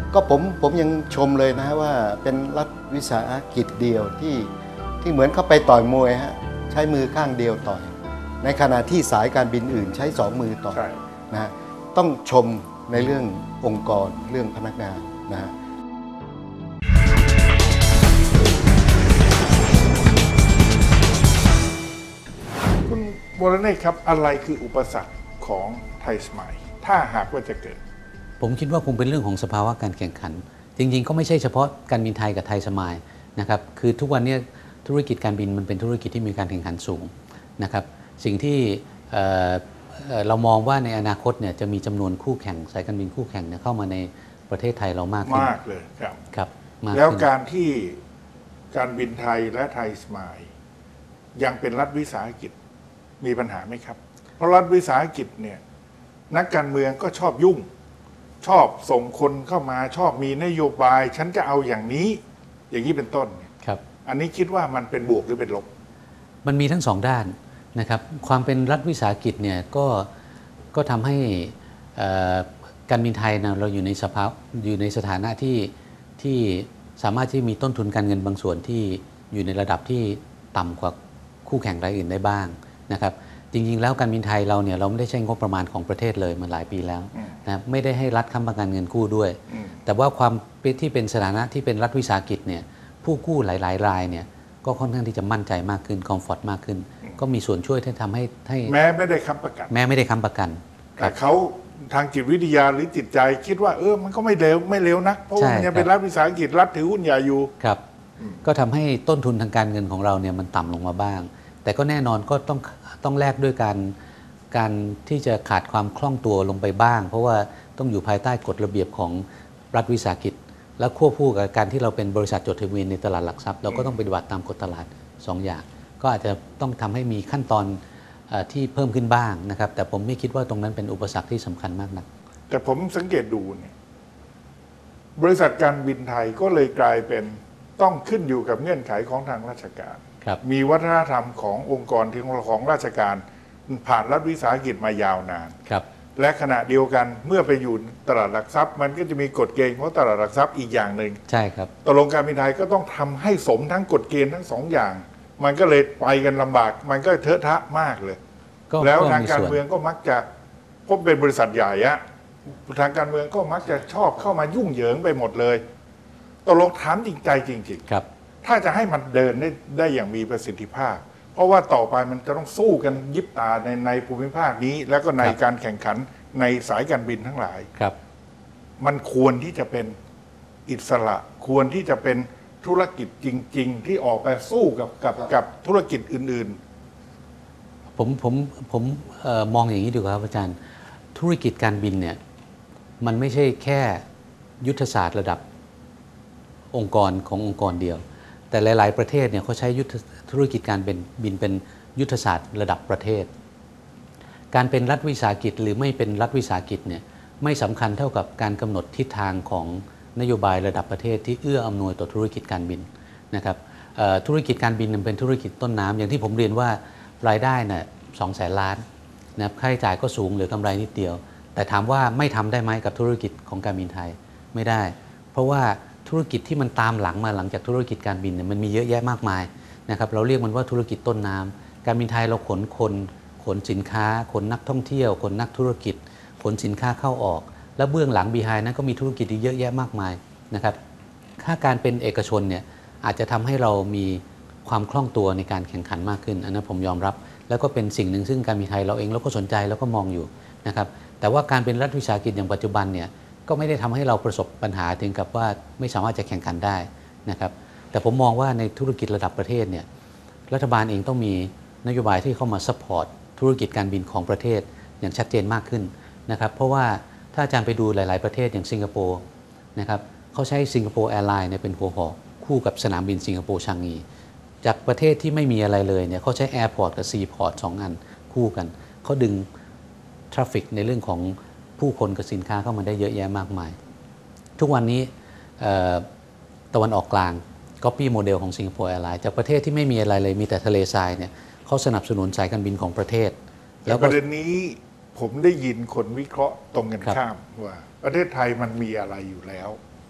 ก็ผมยังชมเลยนะฮะว่าเป็นรัฐวิสาหกิจเดียวที่เหมือนเข้าไปต่อยมวยฮะใช้มือข้างเดียวต่อย ในขณะที่สายการบินอื่นใช้2 มือต่อยใช่นะฮะต้องชมในเรื่ององค์กรเรื่องพนักงานนะฮะคุณวรเนศครับอะไรคืออุปสรรคของไทยสมายถ้าหากว่าจะเกิดผมคิดว่าคงเป็นเรื่องของสภาวะการแข่งขัน จริงๆก็ไม่ใช่เฉพาะการบินไทยกับไทยสมายนะครับคือทุกวันนี้ธุรกิจการบินมันเป็นธุรกิจที่มีการแข่งขันสูงนะครับสิ่งที่เรามองว่าในอนาคตเนี่ยจะมีจำนวนคู่แข่งสายการบินคู่แข่งเนี่ยเข้ามาในประเทศไทยเรามากขึ้นมากเลยครับครับมากแล้วขึ้นการที่การบินไทยและไทยสมายยังเป็นรัฐวิสาหกิจมีปัญหาไหมครับ เพราะรัฐวิสาหกิจเนี่ยนักการเมืองก็ชอบยุ่ง ชอบส่งคนเข้ามาชอบมีนโยบาย ฉันจะเอาอย่างนี้เป็นต้นครับอันนี้คิดว่ามันเป็นบวกหรือเป็นลบมันมีทั้งสองด้านนะครับความเป็นรัฐวิสาหกิจเนี่ยก็ทำให้การบินไทยนะเราอยู่ในสถานะที่สามารถที่มีต้นทุนการเงินบางส่วนที่อยู่ในระดับที่ต่ำกว่าคู่แข่งรายอื่นได้บ้างนะครับจริงๆแล้วการบินไทยเราเนี่ยเราไม่ได้ใช้งบประมาณของประเทศเลยมาหลายปีแล้วนะไม่ได้ให้รัฐค้ำประกันเงินกู้ด้วย แต่ว่าความที่เป็นสถานะที่เป็นรัฐวิสาหกิจเนี่ยผู้กู้หลายๆรายเนี่ยก็ค่อนข้างที่จะมั่นใจมากขึ้นคอมฟอร์ตมากขึ้นก็มีส่วนช่วยที่ทำให้แม้ไม่ได้ค้ำประกันแม้ไม่ได้ค้ำประกันแต่เขาทางจิตวิทยาหรือจิตใจคิดว่ามันก็ไม่เลวนักเพราะว่ามันยังเป็นรัฐวิสาหกิจรัฐถือหุ้นใหญ่อยู่ครับก็ทำให้ต้นทุนทางการเงินของเราเนี่ยมันต่ำลงมาบ้าง แต่ก็แน่นอนก็ต้องแลกด้วยการที่จะขาดความคล่องตัวลงไปบ้าง เพราะว่าต้องอยู่ภายใต้กฎระเบียบของรัฐวิสาหกิจและควบคู่กับการที่เราเป็นบริษัทจดทะเบียนในตลาดหลักทรัพย์เราก็ต้องปฏิบัติตามกฎตลาด2 อย่างก็อาจจะต้องทำให้มีขั้นตอนที่เพิ่มขึ้นบ้างนะครับแต่ผมไม่คิดว่าตรงนั้นเป็นอุปสรรคที่สำคัญมากนักแต่ผมสังเกตดูเนี่ยบริษัทการบินไทยก็เลยกลายเป็นต้องขึ้นอยู่กับเงื่อนไขของทางราชการมีวัฒนธรรมขององค์กรของราชการผ่านรัฐวิสาหกิจมายาวนานและขณะเดียวกันเมื่อไปอยู่ตลาดหลักทรัพย์มันก็จะมีกฎเกณฑ์ของตลาดหลักทรัพย์อีกอย่างหนึ่งใช่ครับตกลงการบินไทยก็ต้องทำให้สมทั้งกฎเกณฑ์ทั้ง2 อย่างมันก็เลยไปกันลำบากมันก็เทอะทะมากเลยแล้วทางการเมืองก็มักจะพบเป็นบริษัทใหญ่ทางการเมืองก็มักจะชอบเข้ามายุ่งเหยิงไปหมดเลยตกลงถามจริงใจจริงๆครับถ้าจะให้มันเดินได้อย่างมีประสิทธิภาพเพราะว่าต่อไปมันจะต้องสู้กันยิบตาในภูมิภาคนี้แล้วก็ในการแข่งขันในสายการบินทั้งหลายครับมันควรที่จะเป็นอิสระควรที่จะเป็นธุรกิจจริงๆที่ออกไปสู้กับธุรกิจอื่นๆผมมองอย่างนี้ดีกว่าครับอาจารย์ธุรกิจการบินเนี่ยมันไม่ใช่แค่ยุทธศาสตร์ระดับองค์กรขององค์กรเดียวแต่หลายๆประเทศเนี่ยเขาใช้ธุรกิจการบินเป็นยุทธศาสตร์ระดับประเทศการเป็นรัฐวิสาหกิจหรือไม่เป็นรัฐวิสาหกิจเนี่ยไม่สำคัญเท่ากับการกำหนดทิศทางของนโยบายระดับประเทศที่เอื้ออำนวยต่อธุรกิจการบินนะครับธุรกิจการบินเป็นธุรกิจต้นน้ำอย่างที่ผมเรียนว่ารายได้เนี่ย200,000 ล้านนะครับค่าใช้จ่ายก็สูงเหลือกำไรนิดเดียวแต่ถามว่าไม่ทำได้ไหมกับธุรกิจของการบินไทยไม่ได้เพราะว่าธุรกิจที่มันตามหลังมาหลังจากธุรกิจการบินเนี่ยมันมีเยอะแยะมากมายนะครับเราเรียกมันว่าธุรกิจต้นน้ำการบินไทยเราขนคนขนสินค้าขนนักท่องเที่ยวขนนักธุรกิจขนสินค้าเข้าออกแล้วเบื้องหลัง behind นั้นก็มีธุรกิจอีกเยอะแยะมากมายนะครับถ้าการเป็นเอกชนเนี่ยอาจจะทำให้เรามีความคล่องตัวในการแข่งขันมากขึ้นอันนั้นผมยอมรับแล้วก็เป็นสิ่งหนึ่งซึ่งการบินไทยเราเองเราก็สนใจแล้วก็มองอยู่นะครับแต่ว่าการเป็นรัฐวิสาหกิจอย่างปัจจุบันเนี่ยก็ไม่ได้ทำให้เราประสบปัญหาถึงกับว่าไม่สามารถจะแข่งขันได้นะครับแต่ผมมองว่าในธุรกิจระดับประเทศเนี่ยรัฐบาลเองต้องมีนโยบายที่เข้ามาซัพพอร์ตธุรกิจการบินของประเทศอย่างชัดเจนมากขึ้นนะครับเพราะว่าถ้าอาจารย์ไปดูหลายๆประเทศอย่างสิงคโปร์นะครับเขาใช้สิงคโปร์แอร์ไลน์เป็นหัวหอกคู่กับสนามบินสิงคโปร์ชางงีจากประเทศที่ไม่มีอะไรเลยเนี่ยเขาใช้แอร์พอร์ตกับซีพอร์ต2 อันคู่กันเขาดึงทราฟฟิกในเรื่องของผู้คนกับสินค้าเข้ามาได้เยอะแยะมากมายทุกวันนี้ตะวันออกกลางcopy โมเดลของสิงคโปร์แอร์ไลน์จากประเทศที่ไม่มีอะไรเลยมีแต่ทะเลทรายเนี่ยเขาสนับสนุนสายการบินของประเทศแล้วประเด็นนี้ผมได้ยินคนวิเคราะห์ตรงกันข้ามว่าประเทศไทยมันมีอะไรอยู่แล้ว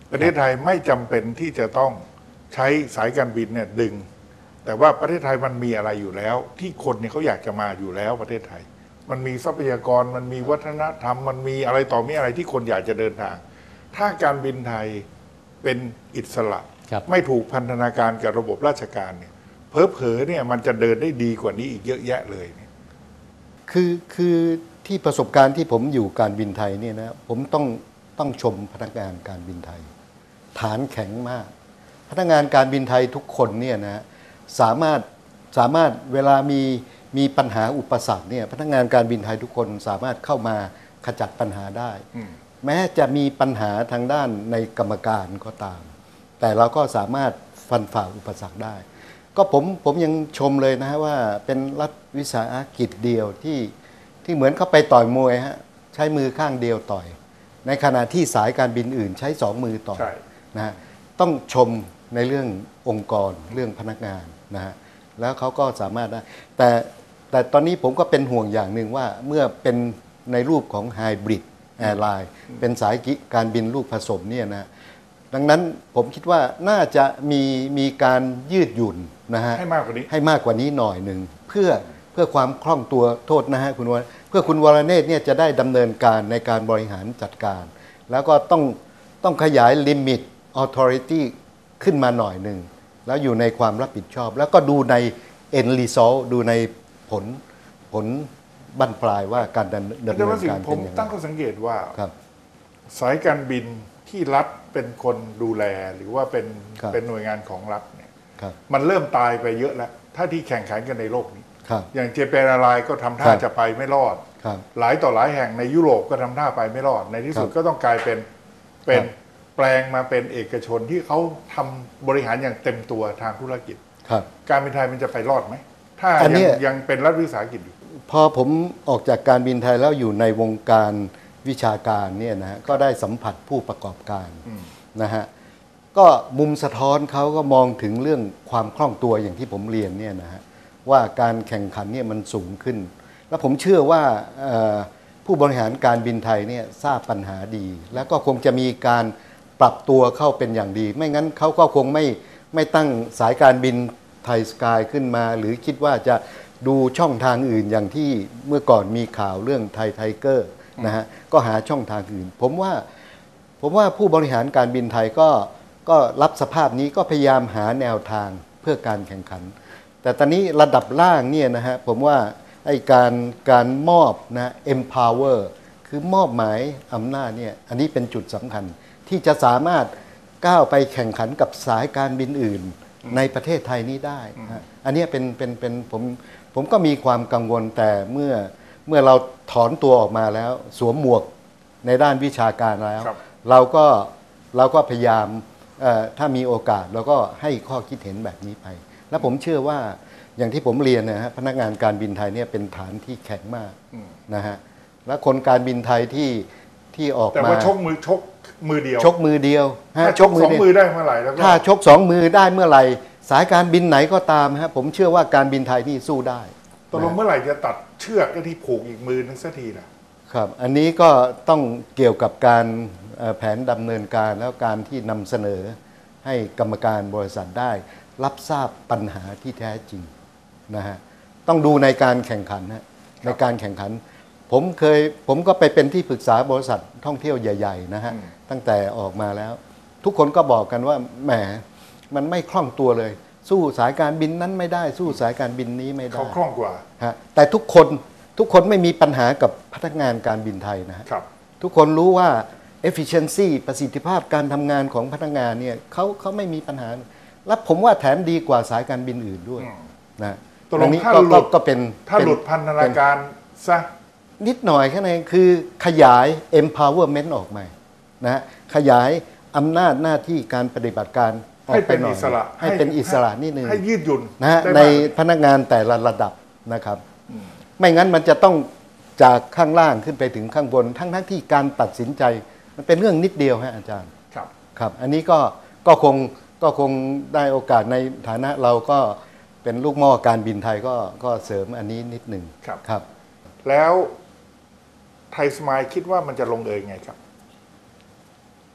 ประเทศไทยไม่จำเป็นที่จะต้องใช้สายการบินเนี่ยดึง แต่ว่าประเทศไทยมันมีอะไรอยู่แล้ว ที่คนเนี่ยเขาอยากจะมาอยู่แล้วประเทศไทย มันมีทรัพยากรมันมีวัฒนธรรมมันมีอะไรต่อมีอะไรที่คนอยากจะเดินทาง ถ้าการบินไทยเป็นอิสระครับไม่ถูกพันธนาการกับระบบราชการเนี่ยเผลอๆเนี่ยมันจะเดินได้ดีกว่านี้อีกเยอะแยะเลยเนี่ยคือที่ประสบการณ์ที่ผมอยู่การบินไทยเนี่ยนะผมต้องชมพนักงานการบินไทย ฐานแข็งมาก พนักงานการบินไทยทุกคนเนี่ยนะสามารถเวลามีปัญหาอุปสรรคเนี่ยพนักงานการบินไทยทุกคนสามารถเข้ามาขจัดปัญหาได้ แม้จะมีปัญหาทางด้านในกรรมการก็ตาม แต่เราก็สามารถฟันฝ่าอุปสรรคได้ ก็ผมยังชมเลยนะฮะว่าเป็นรัฐวิสาหกิจเดียวที่เหมือนเขาไปต่อยมวยฮะใช้มือข้างเดียวต่อย ในขณะที่สายการบินอื่นใช้สองมือต่อยใช่นะฮะต้องชมในเรื่ององค์กรเรื่องพนักงานนะฮะแล้วเขาก็สามารถได้แต่ตอนนี้ผมก็เป็นห่วงอย่างหนึ่งว่าเมื่อเป็นในรูปของไฮบริดแอร์ไลน์เป็นสายการบินลูกผสมเนี่ยนะดังนั้นผมคิดว่าน่าจะมีการยืดหยุ่นนะฮะให้มากกว่านี้ให้มากกว่านี้หน่อยหนึ่งเพื่อความคล่องตัวโทษนะฮะคุณวรเพื่อคุณวรเนตรเนี่ยจะได้ดำเนินการในการบริหารจัดการ แล้วก็ต้องขยายลิมิต authority ขึ้นมาหน่อยหนึ่งแล้วอยู่ในความรับผิดชอบ แล้วก็ดูใน end result ดูในผลบั้นปลายว่าการดำเนินแต่การว่าสิ่งเป็นผมยังไงตั้งข้อสังเกตว่าครับสายการบินที่รัฐเป็นคนดูแลหรือว่าเป็นครับเป็นหน่วยงานของรัฐเนี่ยครับมันเริ่มตายไปเยอะแล้ว ถ้าที่แข่งขันกันในโลกนี้ครับอย่างเจแปนแอร์ไลน์ก็ทำท่าครับจะไปไม่รอดครับหลายต่อหลายแห่งในยุโรปก็ทำท่าไปไม่รอด ในที่สุดครับก็ต้องกลายเป็นครับแปลงมาเป็นเอกชนที่เขาทำบริหารอย่างเต็มตัวทางธุรกิจครับการบินไทยมันจะไปรอดไหม ถ้าอันเนี้ยังเป็นรัฐวิสาหกิจอยู่พอผมออกจากการบินไทยแล้วอยู่ในวงการวิชาการเนี่ยนะฮะก็ได้สัมผัสผู้ประกอบการนะฮะก็มุมสะท้อนเขาก็มองถึงเรื่องความคล่องตัวอย่างที่ผมเรียนเนี่ยนะฮะว่าการแข่งขันเนี่ยมันสูงขึ้น แล้วผมเชื่อว่าผู้บริหารการบินไทยเนี่ยทราบปัญหาดี แล้วก็คงจะมีการปรับตัวเข้าเป็นอย่างดี ไม่งั้นเขาก็คงไม่ตั้งสายการบินไทยสกายขึ้นมา หรือคิดว่าจะดูช่องทางอื่นอย่างที่เมื่อก่อนมีข่าวเรื่องไทยไทเกอร์นะฮะก็หาช่องทางอื่น ผมว่าผู้บริหารการบินไทยก็รับสภาพนี้ก็พยายามหาแนวทางเพื่อการแข่งขัน แต่ตอนนี้ระดับล่างเนี่ยนะฮะผมว่าไอ้การมอบนะ empower คือมอบหมายอำนาจเนี่ยอันนี้เป็นจุดสำคัญที่จะสามารถก้าวไปแข่งขันกับสายการบินอื่นในประเทศไทยนี้ได้นะอันนี้เป็นผมก็มีความกังวลแต่เมื่อเราถอนตัวออกมาแล้วสวมหมวกในด้านวิชาการแล้วครับเราก็พยายามถ้ามีโอกาสเราก็ให้ข้อคิดเห็นแบบนี้ไป และผมเชื่อว่าอย่างที่ผมเรียนนะฮะพนักงานการบินไทยเนี่ยเป็นฐานที่แข็งมากนะฮะและคนการบินไทยที่ออกมาแต่ว่าชกมือเดียวชกมือเดียวฮะถ้าชกสองเดียวมือได้เมื่อไหร่แล้วก็ถ้าชกสองมือได้เมื่อไหร่สายการบินไหนก็ตามฮะผมเชื่อว่าการบินไทยนี่สู้ได้ตกลงเมื่อไหร่จะตัดเชือกที่ผูกอีกมือนึงสักทีล่ะครับอันนี้ก็ต้องเกี่ยวกับการแผนดำเนินการแล้วการที่นำเสนอให้กรรมการบริษัทได้รับทราบปัญหาที่แท้จริงนะฮะต้องดูในการแข่งขันนะในการแข่งขันผมก็ไปเป็นที่ปรึกษาบริษัทท่องเที่ยวใหญ่ๆนะฮะตั้งแต่ออกมาแล้ว ทุกคนก็บอกกันว่าแหมมันไม่คล่องตัวเลย สู้สายการบินนั้นไม่ได้สู้สายการบินนี้ไม่ได้เขาคล่องกว่าฮะแต่ทุกคนไม่มีปัญหากับพนักงานการบินไทยนะฮะครับทุกคนรู้ว่า efficiency ประสิทธิภาพการทำงานของพนักงานเนี่ยเขาไม่มีปัญหา และผมว่าแถมดีกว่าสายการบินอื่นด้วยนะตกลงนี้ถ้าหลุดก็เป็นถ้าหลุดพันธนาการซะนิดหน่อยแค่นั้นคือขยาย empowerment ออกมานะฮะขยายอำนาจหน้าที่การปฏิบัติการออกให้ไปเป็นหน่ออิยสระให้เป็นอิสระนิดนึงให้ยืดหยุ่นนะฮะได้ในมากพนักงานแต่ละระดับนะครับ ไม่งั้นมันจะต้องจากข้างล่างขึ้นไปถึงข้างบน ทั้งที่การตัดสินใจมันเป็นเรื่องนิดเดียวฮะอาจารย์ครับครับอันนี้ก็คงได้โอกาสในฐานะเราก็เป็นลูกหม้อการบินไทยก็เสริมอันนี้นิดหนึ่งครับครับแล้วไทยสมายคิดว่ามันจะลงเอยไงครับ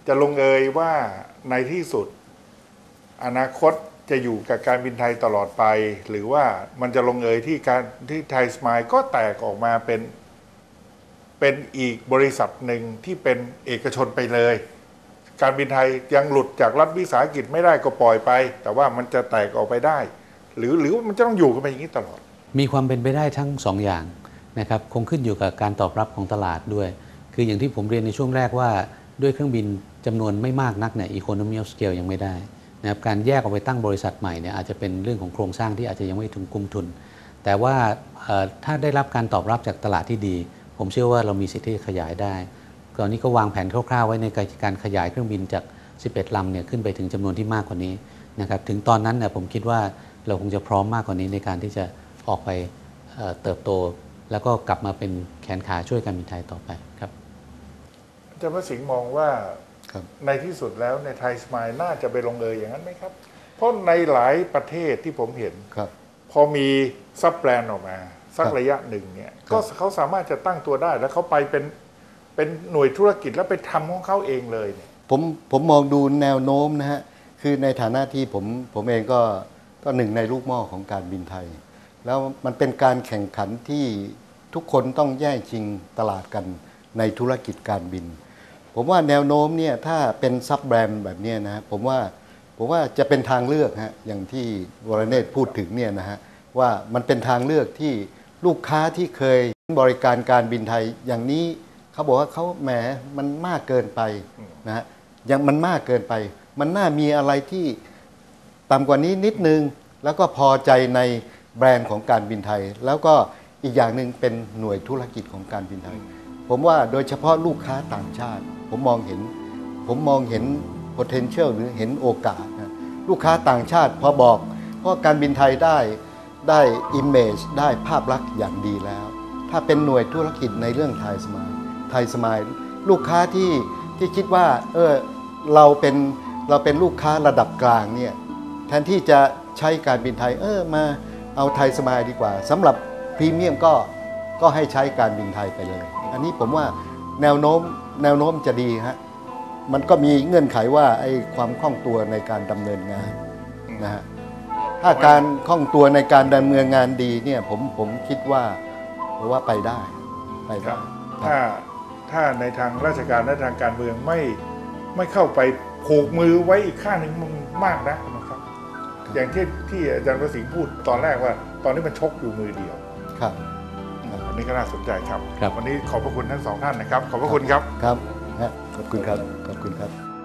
จะลงเอยว่าในที่สุดอนาคตจะอยู่กับการบินไทยตลอดไป หรือว่ามันจะลงเอยที่การที่ไทยสมายก็แตกออกมาเป็นอีกบริษัทหนึ่งที่เป็นเอกชนไปเลย การบินไทยยังหลุดจากรัฐวิสาหกิจไม่ได้ก็ปล่อยไป แต่ว่ามันจะแตกออกไปได้ หรือมันจะต้องอยู่กันไปอย่างนี้ตลอดมีความเป็นไปได้ทั้ง2 อย่างนะครับคงขึ้นอยู่กับการตอบรับของตลาดด้วย คืออย่างที่ผมเรียนในช่วงแรกว่าด้วยเครื่องบินจำนวนไม่มากนักเนี่ย economy of scale ยังไม่ได้นะครับการแยกออกไปตั้งบริษัทใหม่เนี่ยอาจจะเป็นเรื่องของโครงสร้างที่อาจจะยังไม่ถึงกุมทุน แต่ว่าถ้าได้รับการตอบรับจากตลาดที่ดีผมเชื่อว่าเรามีสิทธิ์ที่จะขยายได้ตอนนี้ก็วางแผนคร่าวๆไว้ในการขยายเครื่องบินจาก11 ลำเนี่ยขึ้นไปถึงจำนวนที่มากกว่านี้นะครับถึงตอนนั้นเนี่ยผมคิดว่าเราคงจะพร้อมมากกว่านี้ในการที่จะออกไปเติบโตแล้วก็กลับมาเป็นแขนขาช่วยการบินไทยต่อไปครับอาจารย์วสิงห์มองว่าในที่สุดแล้วในไทยสมายน่าจะไปลงเอยอย่างนั้นไหมครับเพราะในหลายประเทศที่ผมเห็นพอมีซับแบรนด์ออกมาสักระยะหนึ่งเนี่ยก็เขาสามารถจะตั้งตัวได้แล้วเขาไปเป็นหน่วยธุรกิจแล้วไปทำของเขาเองเลยเนี่ยผมมองดูแนวโน้มนะฮะคือในฐานะที่ผมเองก็หนึ่งในลูกหม้อของการบินไทยแล้วมันเป็นการแข่งขันที่ทุกคนต้องแย่งชิงตลาดกันในธุรกิจการบินผมว่าแนวโน้มเนี่ยถ้าเป็นซับแบรนด์แบบนี้นะผมว่าจะเป็นทางเลือกฮะอย่างที่วรเนศพูดถึงเนี่ยนะฮะว่ามันเป็นทางเลือกที่ลูกค้าที่เคยบริการการบินไทยอย่างนี้เขาบอกว่าเขาแหมมันมากเกินไปนะฮะยังมันมากเกินไปมันน่ามีอะไรที่ต่ำกว่านี้นิดนึงแล้วก็พอใจในแบรนด์ของการบินไทยแล้วก็อีกอย่างหนึ่งเป็นหน่วยธุรกิจของการบินไทยผมว่าโดยเฉพาะลูกค้าต่างชาติผมมองเห็น potential หรือเห็นโอกาสนะลูกค้าต่างชาติพอบอกเพราะการบินไทยได้ image ได้ภาพลักษณ์อย่างดีแล้วถ้าเป็นหน่วยธุรกิจในเรื่องไทยสมายลูกค้าที่คิดว่าเราเป็นลูกค้าระดับกลางเนี่ยแทนที่จะใช้การบินไทยมาเอาไทยสมายดีกว่าสำหรับพรีเมียมก็ให้ใช้การบินไทยไปเลยอันนี้ผมว่าแนวโน้มจะดีฮะมันก็มีเงื่อนไขว่าไอ้ความคล่องตัวในการดำเนินงานนะฮะถ้าการคล่องตัวในการดำเนินงานดีเนี่ยผมคิดว่าไปได้ถ้าในทางราชการและทางการเมืองไม่เข้าไปผูกมือไว้อีกข้างหนึ่งมันมากนะครับอย่างที่อาจารย์วสิงห์พูดตอนแรกว่าตอนนี้มันชกอยู่มือเดียวครับวันนี้ก็น่าสนใจครับวันนี้ขอบพระคุณทั้ง2 ท่านนะครับขอบพระคุณครับขอบคุณครับ